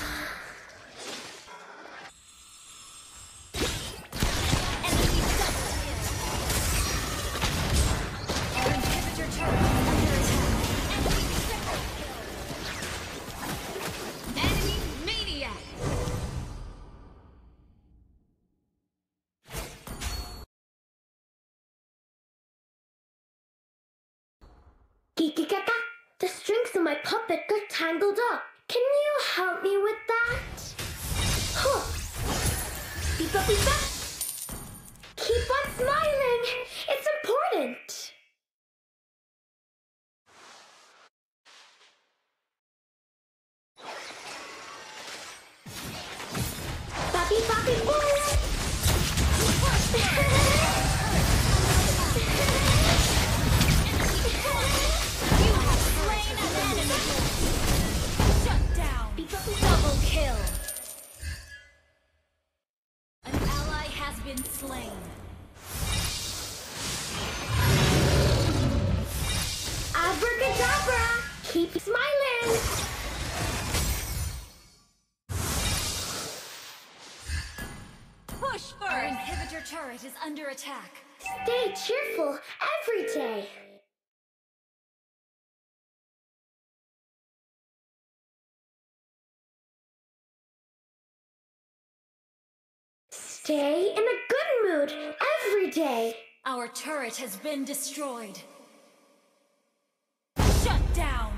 Kikikaka, the strings of my puppet got tangled up. Can you help me with that? Huh. Beepa beepa. Keep on smiling. It's important. Papi papi boom. Double kill. An ally has been slain. Abracadabra! Keep smiling! Push first. Our inhibitor turret is under attack. Stay cheerful every day. Stay in a good mood every day. Our turret has been destroyed. Shut down.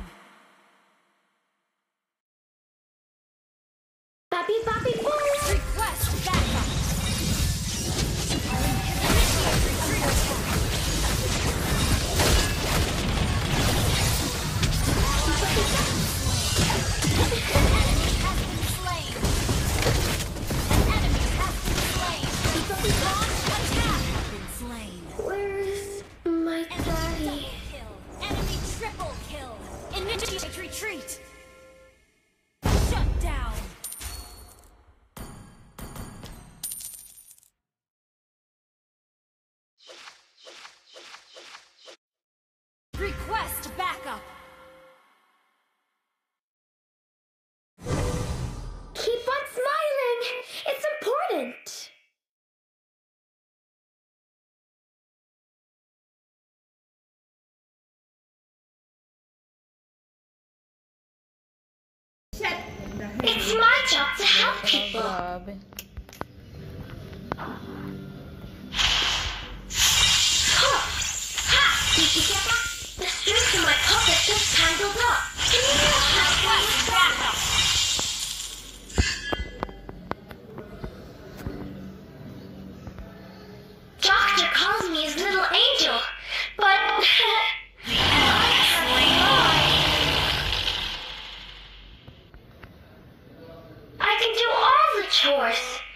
Papi papi boom. Request backup. Our inhibitor Where's my daddy? Enemy triple kill. Initiate retreat. Shut down. Request backup. Keep on smiling. It's important. It's my job to help people. Grabe. Ha! Did you get that? The strings in my puppet just tangled up. Can you help me with that? Doctor calls me his little angel, but I can do all the chores.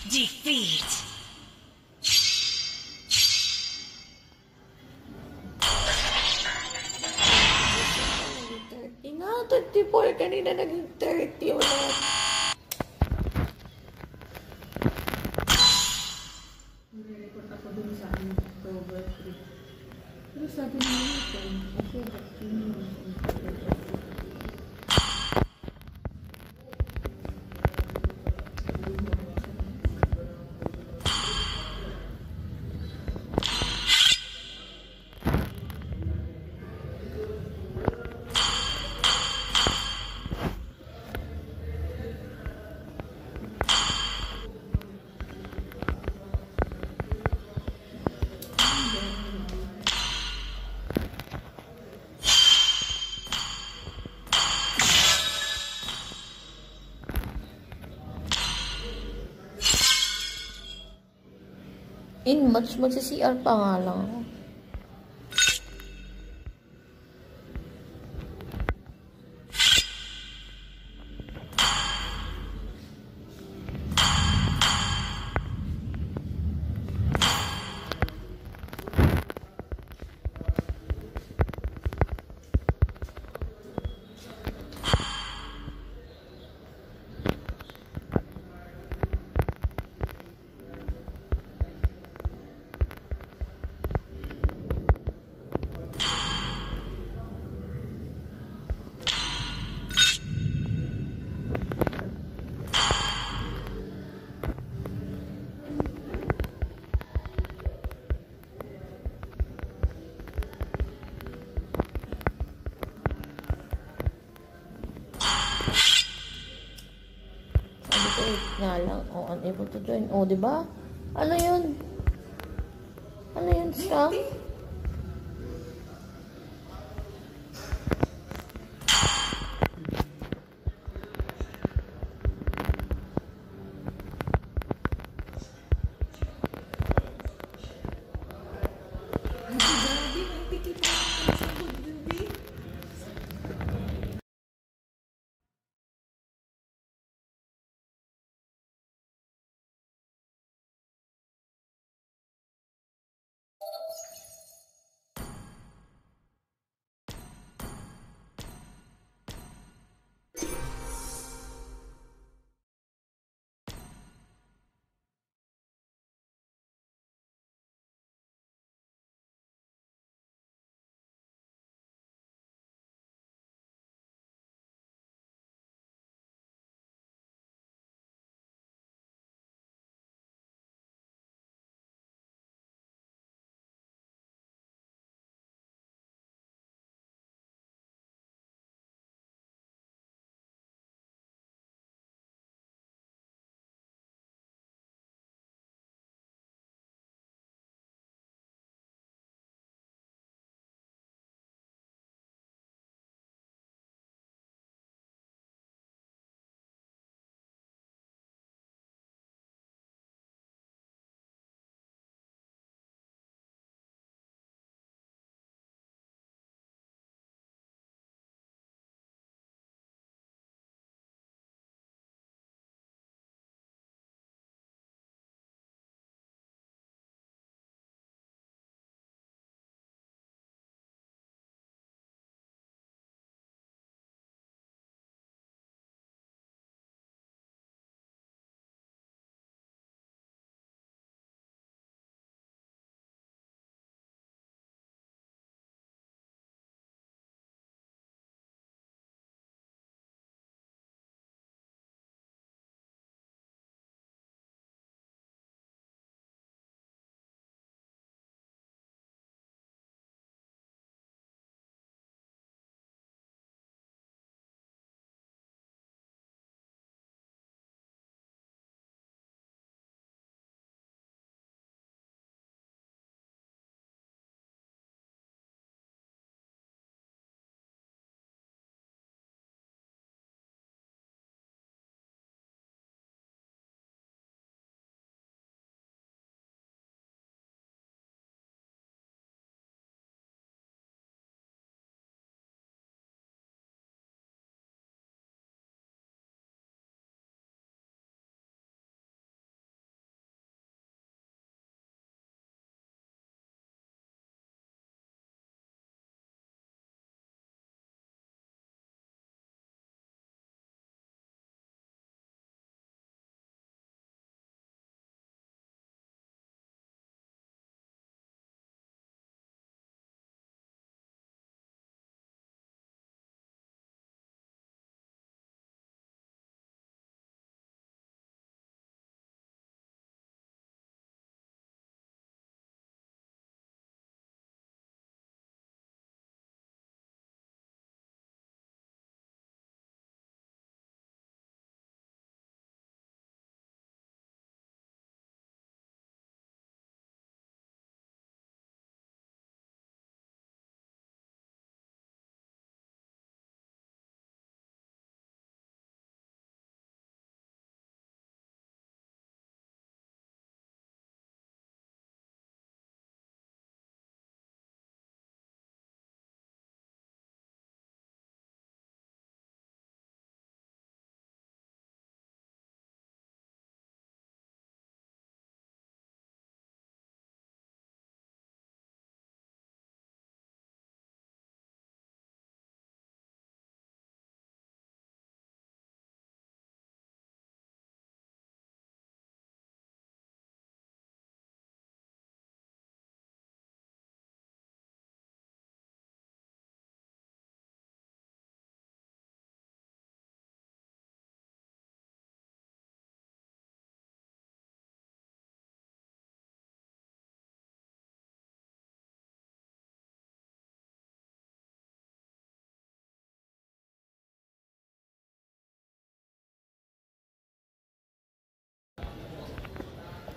defeat. thirty na, twenty-four. Kanina naging thirty ulit. Nire-report ako dun sa October three. Pero sabi niya ito, okay, but yun yung In much magsi-C R pa nga lang. Nga lang, oh, unable to join. Oh, di ba? Ano yun? Ano yun siya?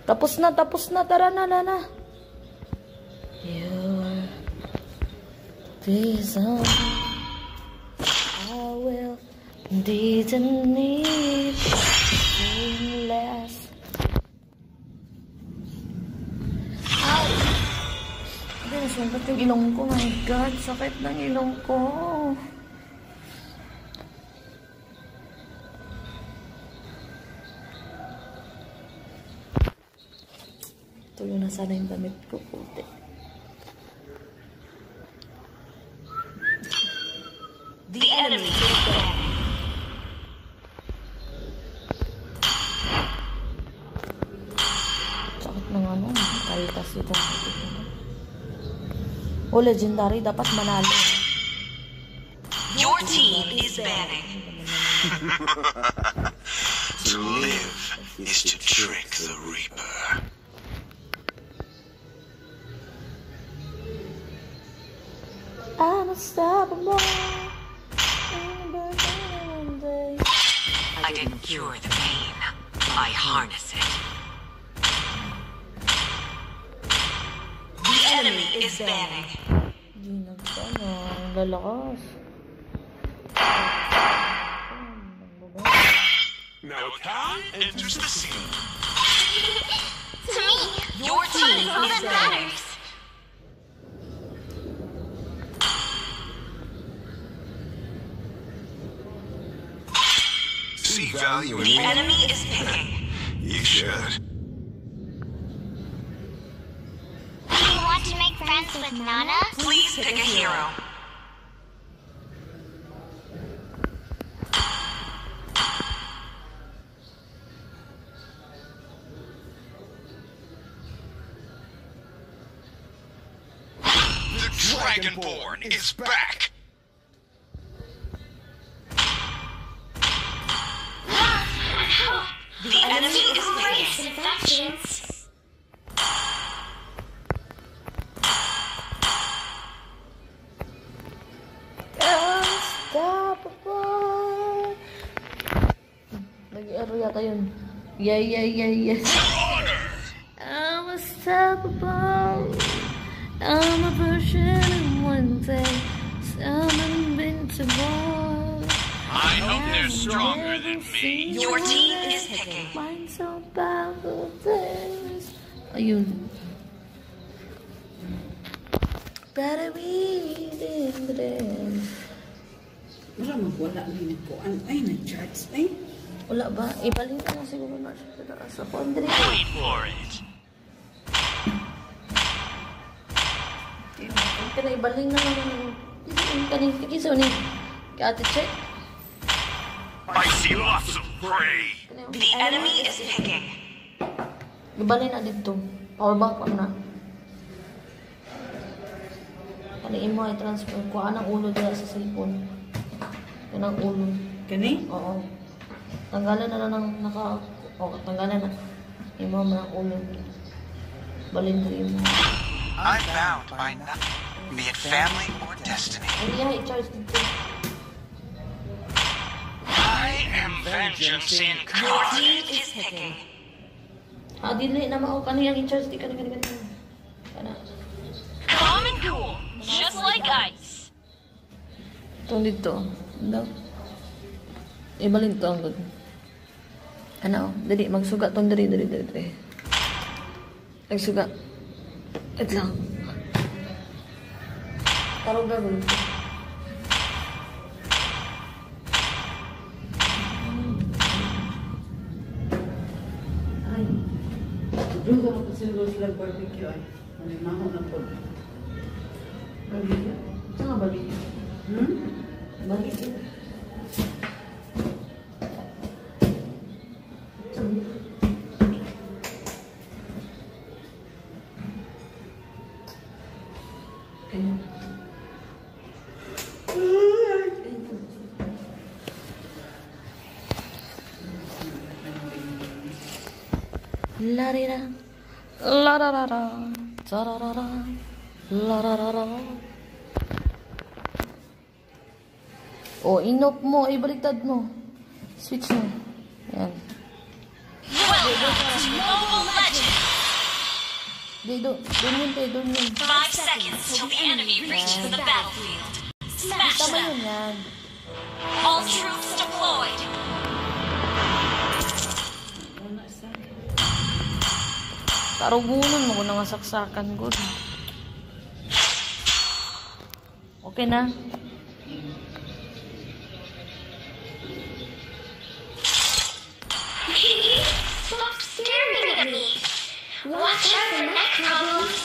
Tapos na, tapos na. Tara na, Lana. You're reason I will didn't need less. Ow! Hindi, nasungkat yung ilong ko. My God, sakit ng ilong ko. Tulo na sana yung damit ko, puti. The enemy is dead. Sakit ng ano, kalitas ito. O, legendary, dapat manalo. Your team is banning. To live is to trick the Reaper. I'm unstoppable. I didn't cure the pain. I harness it. The enemy is banning. Hindi nagtana. Ang lalakas. Now Khan enters the scene. To me, your team is banning. See value in The me? enemy is picking. You should. Do you want to make friends with Nana? Please pick a hero. The Dragonborn is back. The enemy is picking. Infections. Unstoppable. Nag-ero yata yun. Yeah, yeah, yeah, yeah. I'm unstoppable. I'm a version of one day. I'm invincible. I hope they're stronger than me. Your team is picking. Mind so powerful things. Ayun. Gotta read in the day. Wala magwala din po. Ay, nag-charge. Ay. Wala ba? Ibalik na lang siguro na siya sa taas. Ako, Andre. Wait for it. Kaya ibaling na lang. Yung kaning tikiso ni Ate Check. I see lots of prey. The enemy is picking. Ibaling na dito. Powerbank pa na. Kaniin mo ay transfer. Kuhaan ang ulo dila sa cellphone. Yan ang ulo. Kani? Oo. Tanggalan na lang ng naka... Oo, tanggalan na. Imo mo ang ulo. Balin ko mo. I'm bound by nothing, be it family or destiny. Hindi yan i-charge dito. I am vengeance Your incarnate. team is picking. Ah, dili na mao kaniyang i-charge di kani kani kani. Kana. Calm and cool, just like ice. Itong dito. Daw. Ibalin to ang good. Ano? Dali, magsuga tong dali, dali, dali, dali. Magsuga. Wait lang. Tarong gagawin ko. Ay. Doon ka magpasilgo sila barbecue ay. Malimaho na po. Barbecue? Saan nga barbecue? Hmm? Barbecue. La di da, la da da da, da da da da, la da da da. O, inop mo, ibaliktad mo. Switch mo. Yan. Welcome to Mobile Legends! Di, do, doon yun, te, doon yun. Five seconds till the enemy reaches the battlefield. Smash Tama them. yun yan. All troops deployed. Karugunan mo ko na nga saksakan ko. Okay na. Stop staring at me. Watch out for neck problems.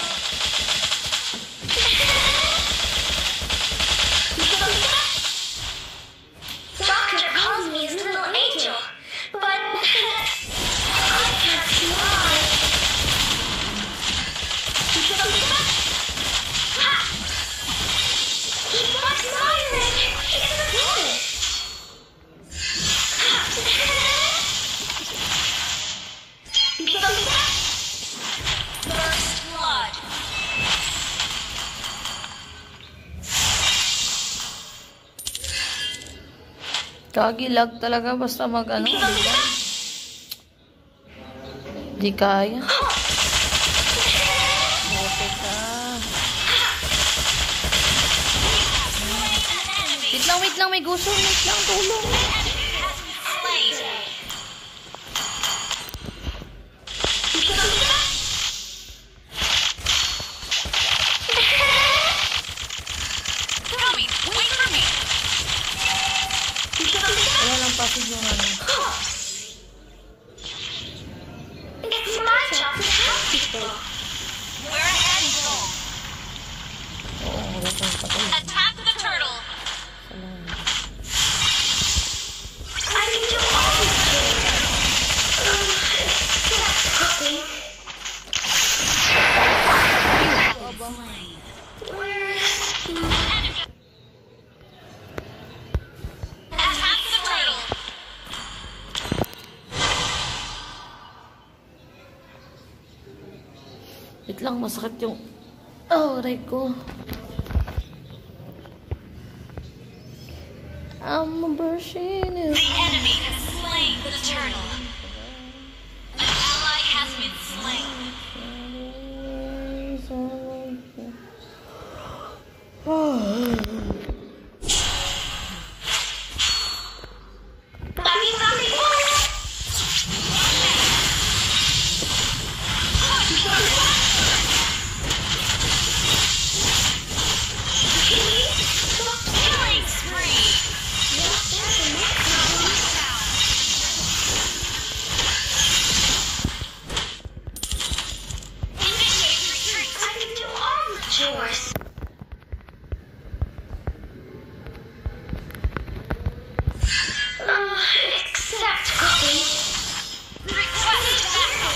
Doctor calls me his little angel, but I can't fly. Ha! Keep on smiling. It's the finish. First blood. Kagilag talaga basta mag ano. Di kaya. Bote ka. Wait lang, wait lang. May gusto. Wait lang. Tulong. Wala lang pasig yung ano. It's my job to help people. We're ahead, Soul. Oo, wala pang patay. Attack the turtle. I can do all these things. Um, except cooking. Where is he? Attack the turtle. Wait lang, masakit yung... Oh, aray ko. I'm a virgin. The enemy has slain the turtle. An ally has been slain. Bobby, Bobby, Killing spree. Initiate retreat. I can do all the chores. Uh, except cooking. Request backup.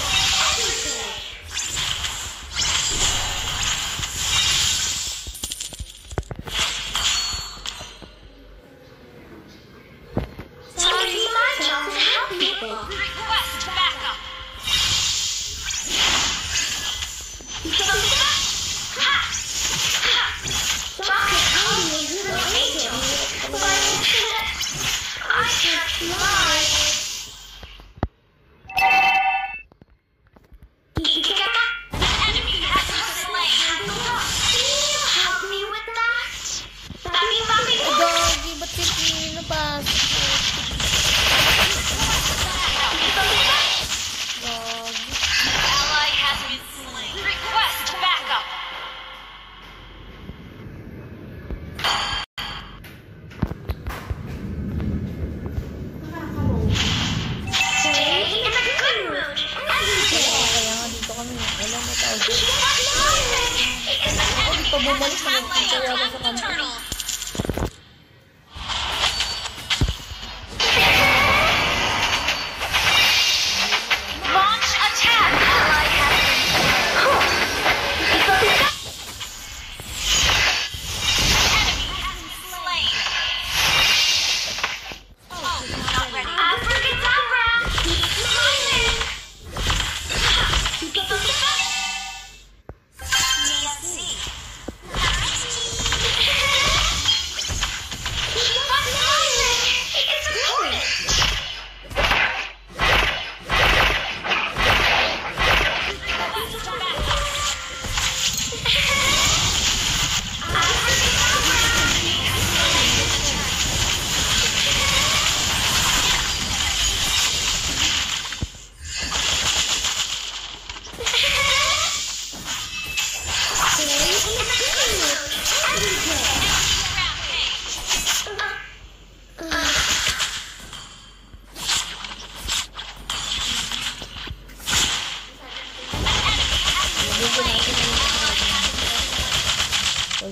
So it's my job to help people. Request backup. Ha! Ha! Doctor called me his little angel, but I can't fly. The enemy has been slain. Can you help me with that? Bobby, Bobby, Doggy, ba't hindi na pa? Ally has been slain. Request backup. stay in a good mood every day. Kaya nga dito kami. Wala na tao. Keep on smiling. It's the Ako dito bumalik na Attack nagkita the yata sa kanto. turtle. Launch attack. Ally has enemy has been slain. Oh, not ready. Abracadabra. Keep smiling. D S C.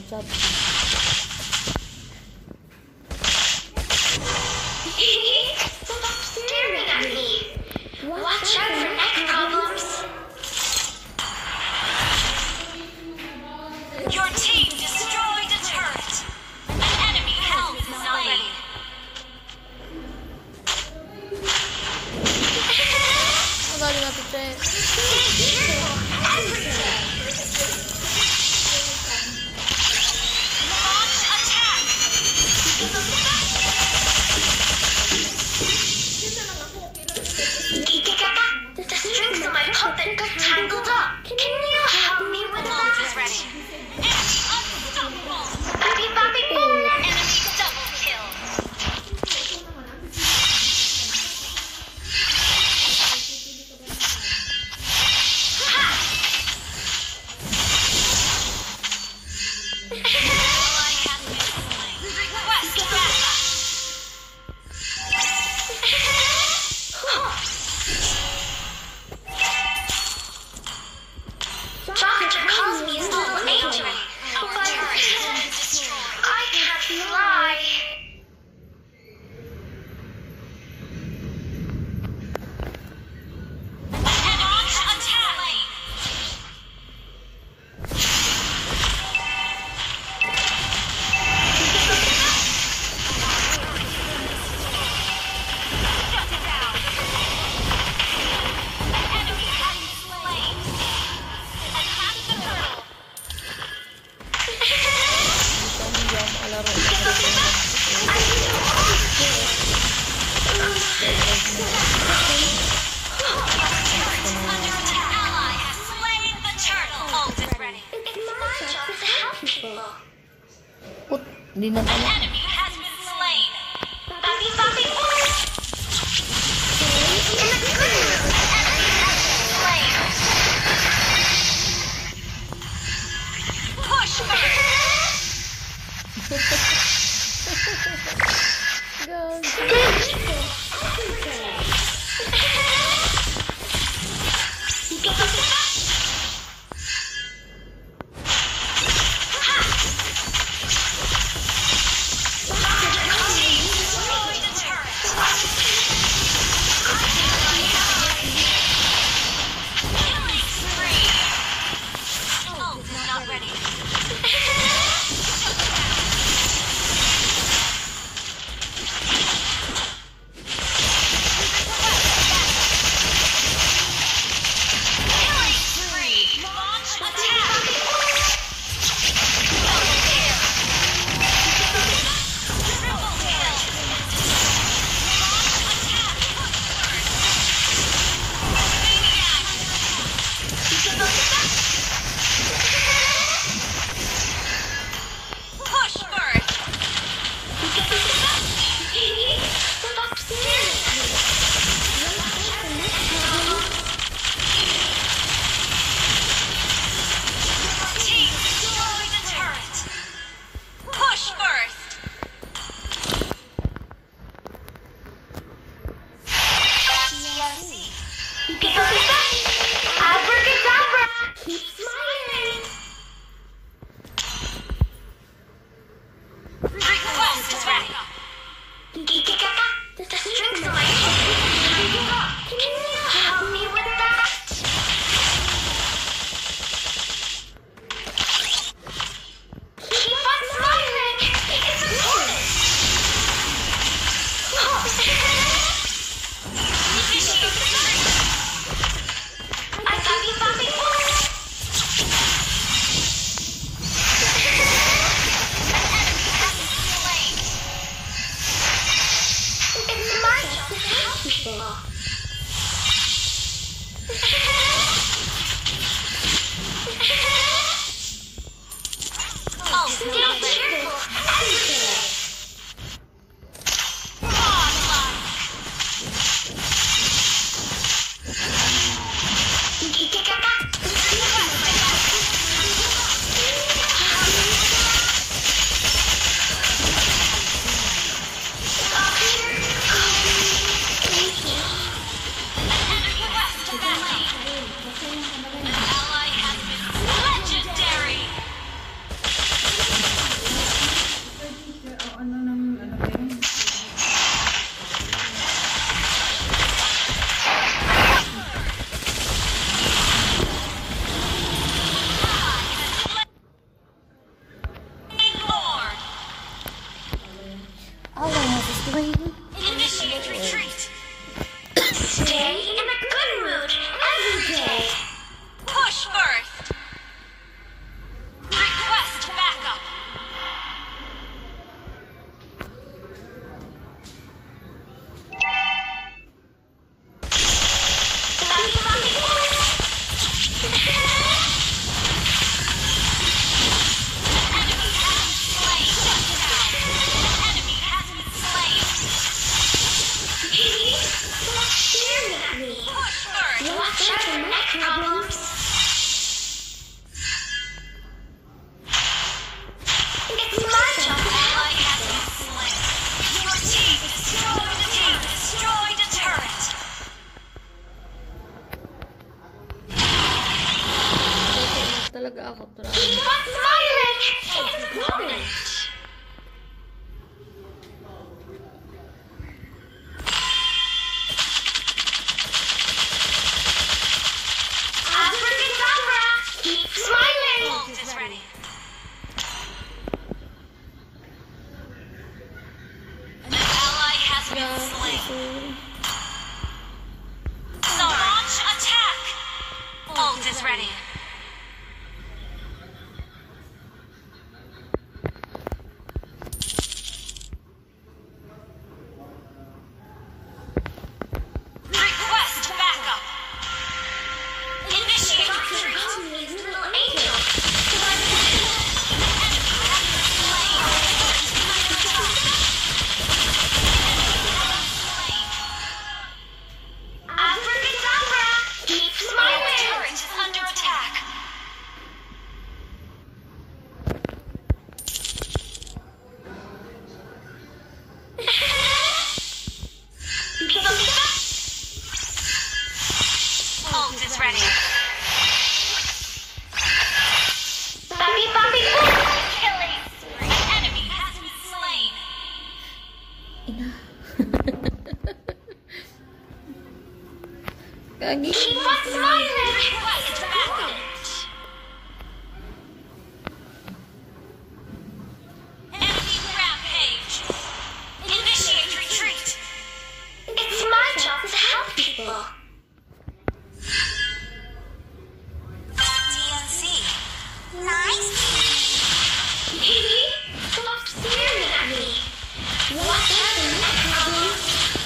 chat. Stop staring at me. Watch out for neck problems. Your team destroyed a turret. An enemy helm is slain. Ang galing natin, Che. Launch attack. The strings of my puppet got tangled up. Can you help me with that? Is ready. Enemy unstoppable. Baby, baby, boom. Enemy double kill. Doctor calls me his little angel. Our turret has been destroyed. I can't fly. Launch attack. Enemy has been slain. Attack the turtle. Under attack. Ally has slain the turtle. Ult is ready. It's my job to help people. Put, hindi na An tama. enemy has been slain. Babi, babi, ult. In the clear. An enemy has been slain. Push first. Destroy the turret. Killing spree. Ult is not ready. Killing spree. Launch attack. Double kill. Triple kill. Launch attack. Maniac. Push first. Stop staring at me. Team, destroy the turret. Push first. D L C. Abracadabra. Keep smiling. Request is ready. The strings of my puppet. Can you help me with that? Keep on smiling. It's important. Initiate the string. I got you, Bobby. An enemy has been slain. It's my job to help people. Oh, stay cheerful everywhere. Godlike. Ally has been legendary. Stay in a good mood every day. Push first. Request backup. Watch out for neck problems. It's my job. Ally has been slain. Your team destroyed the team destroyed a turret. Talaga ako, talaga. Keep on smiling. It's important. Keep on smiling! Request backup! Enemy rampage! Initiate retreat! It's my job to help people! D N C. Nice! Stop staring at me! Watch out for neck problems!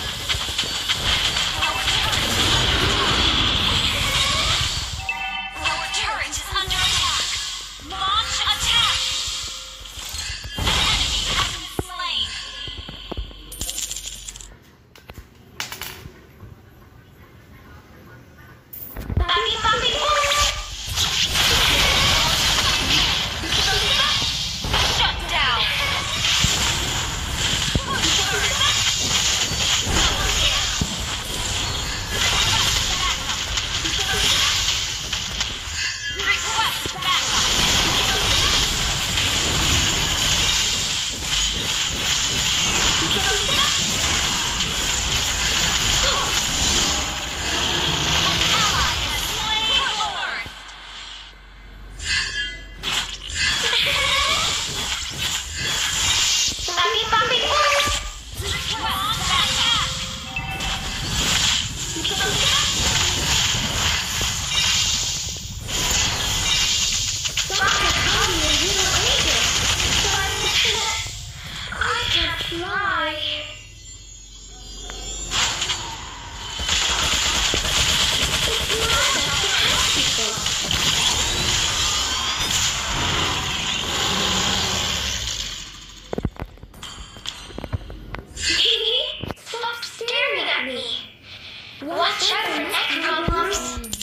Watch out for neck problems.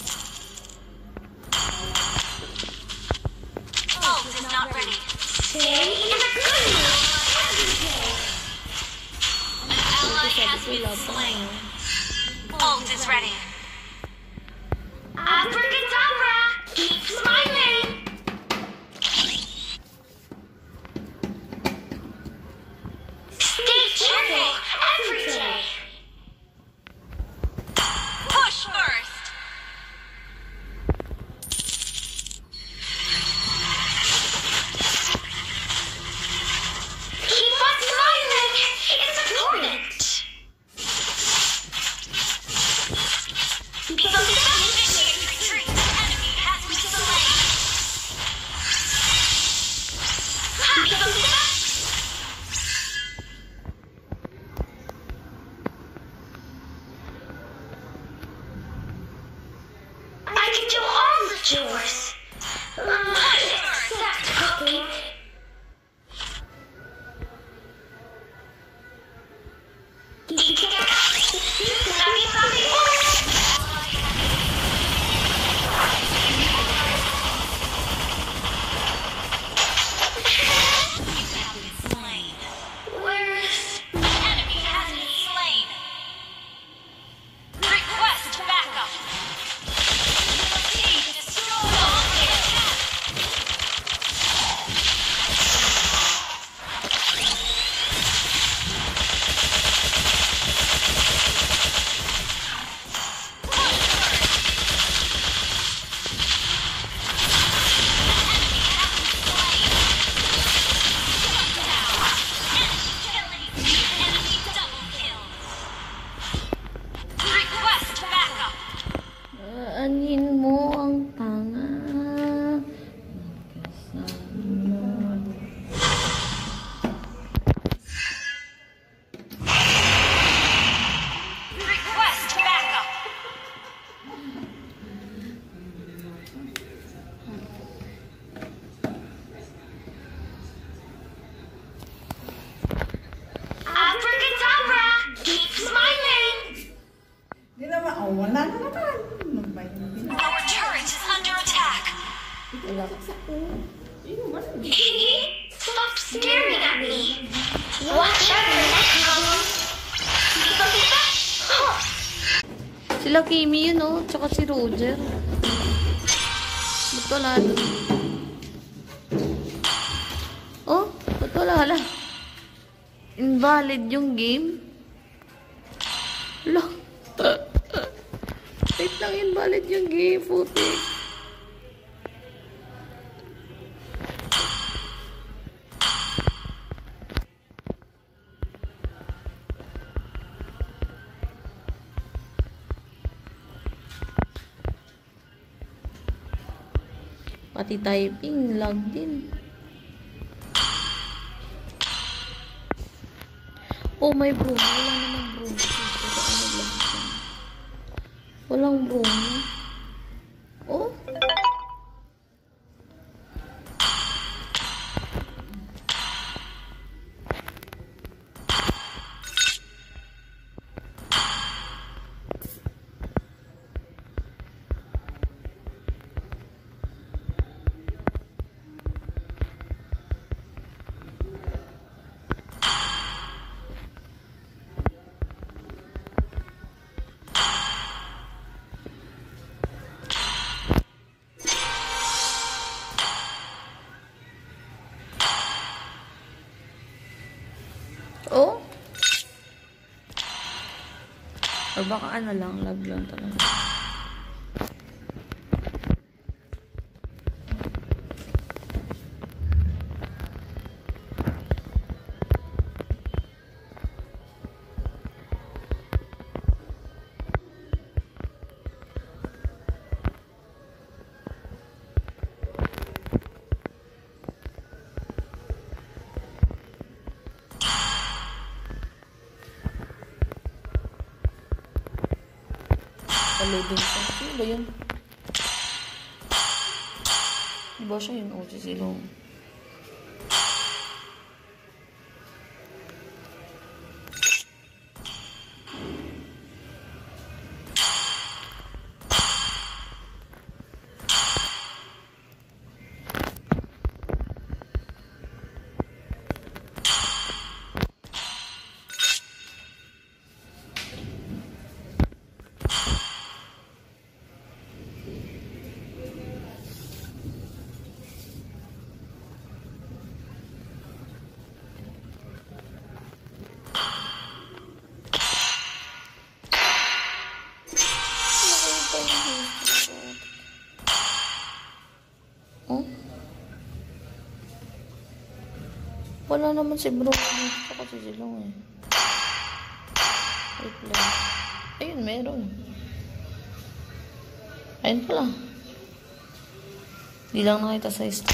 Ult is not ready. Stay in a good mood every day. An ally has been slain. Ult is ready. Abracadabra! Keep smiling! Stay cheerful every day. Push first! Keep on smiling! It's important! chores. Uh, except cooking. Sorry, sorry. Anin mo ang tanga. Request backup. Abracadabra! Keep smiling! Di naman, oh, wala na naman. Our turret is under attack. Stop staring at me! Watch out for next problem! Sila Kimi yun, oh. Tsaka si Roger. Ba't wala dun? Oh, ba't wala wala? Invalid yung game? Lo. Wait lang, invalid yung game, puti. Pati typing, lag din. Oh, may broom. Wala naman broom. Walang broom. Oh? Oh? Or baka ano lang, lag lang talaga. Loading sa. Sino ba yun? Di ba siya yun? O, si Silong. Oh? Wala naman si Bro dito tsaka si Silong eh. Wait lang. Ayun, meron. Ayun pala. Di lang nakita sa star.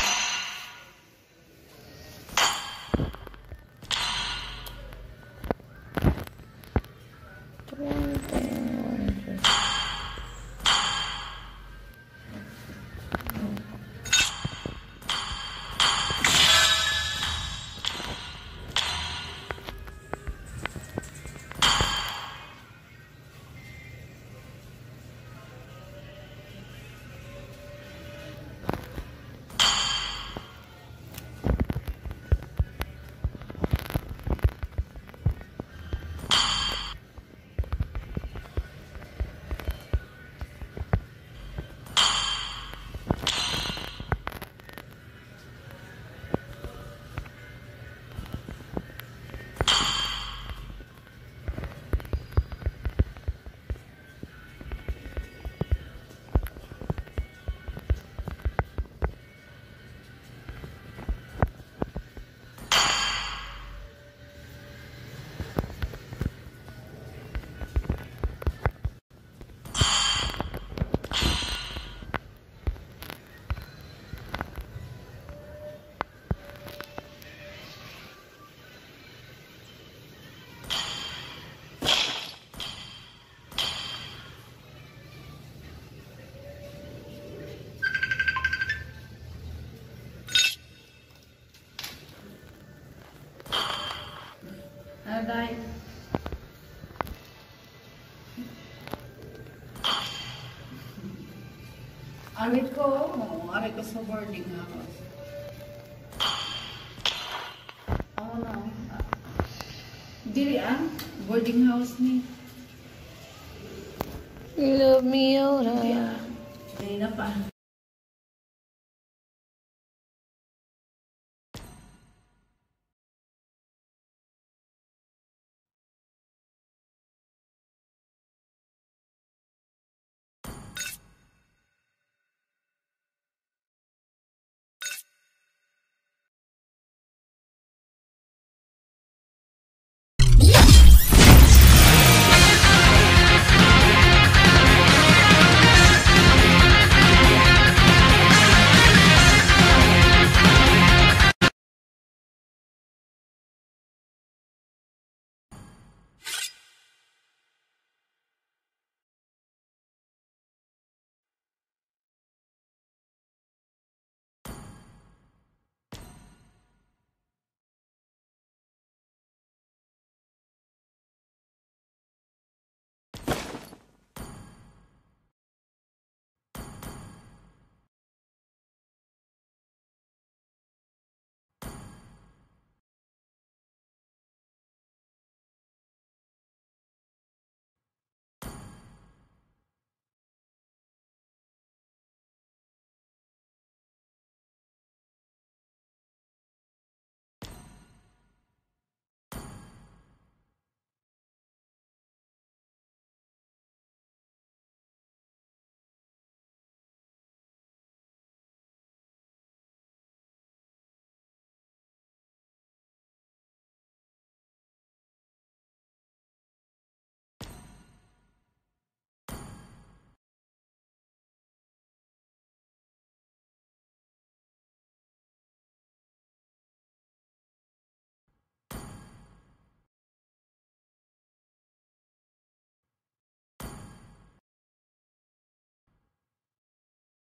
Ari ko, oh, ari ko sa boarding house. Oh no. Dili ah, boarding house ni. You love me, Aura. Dili na pa.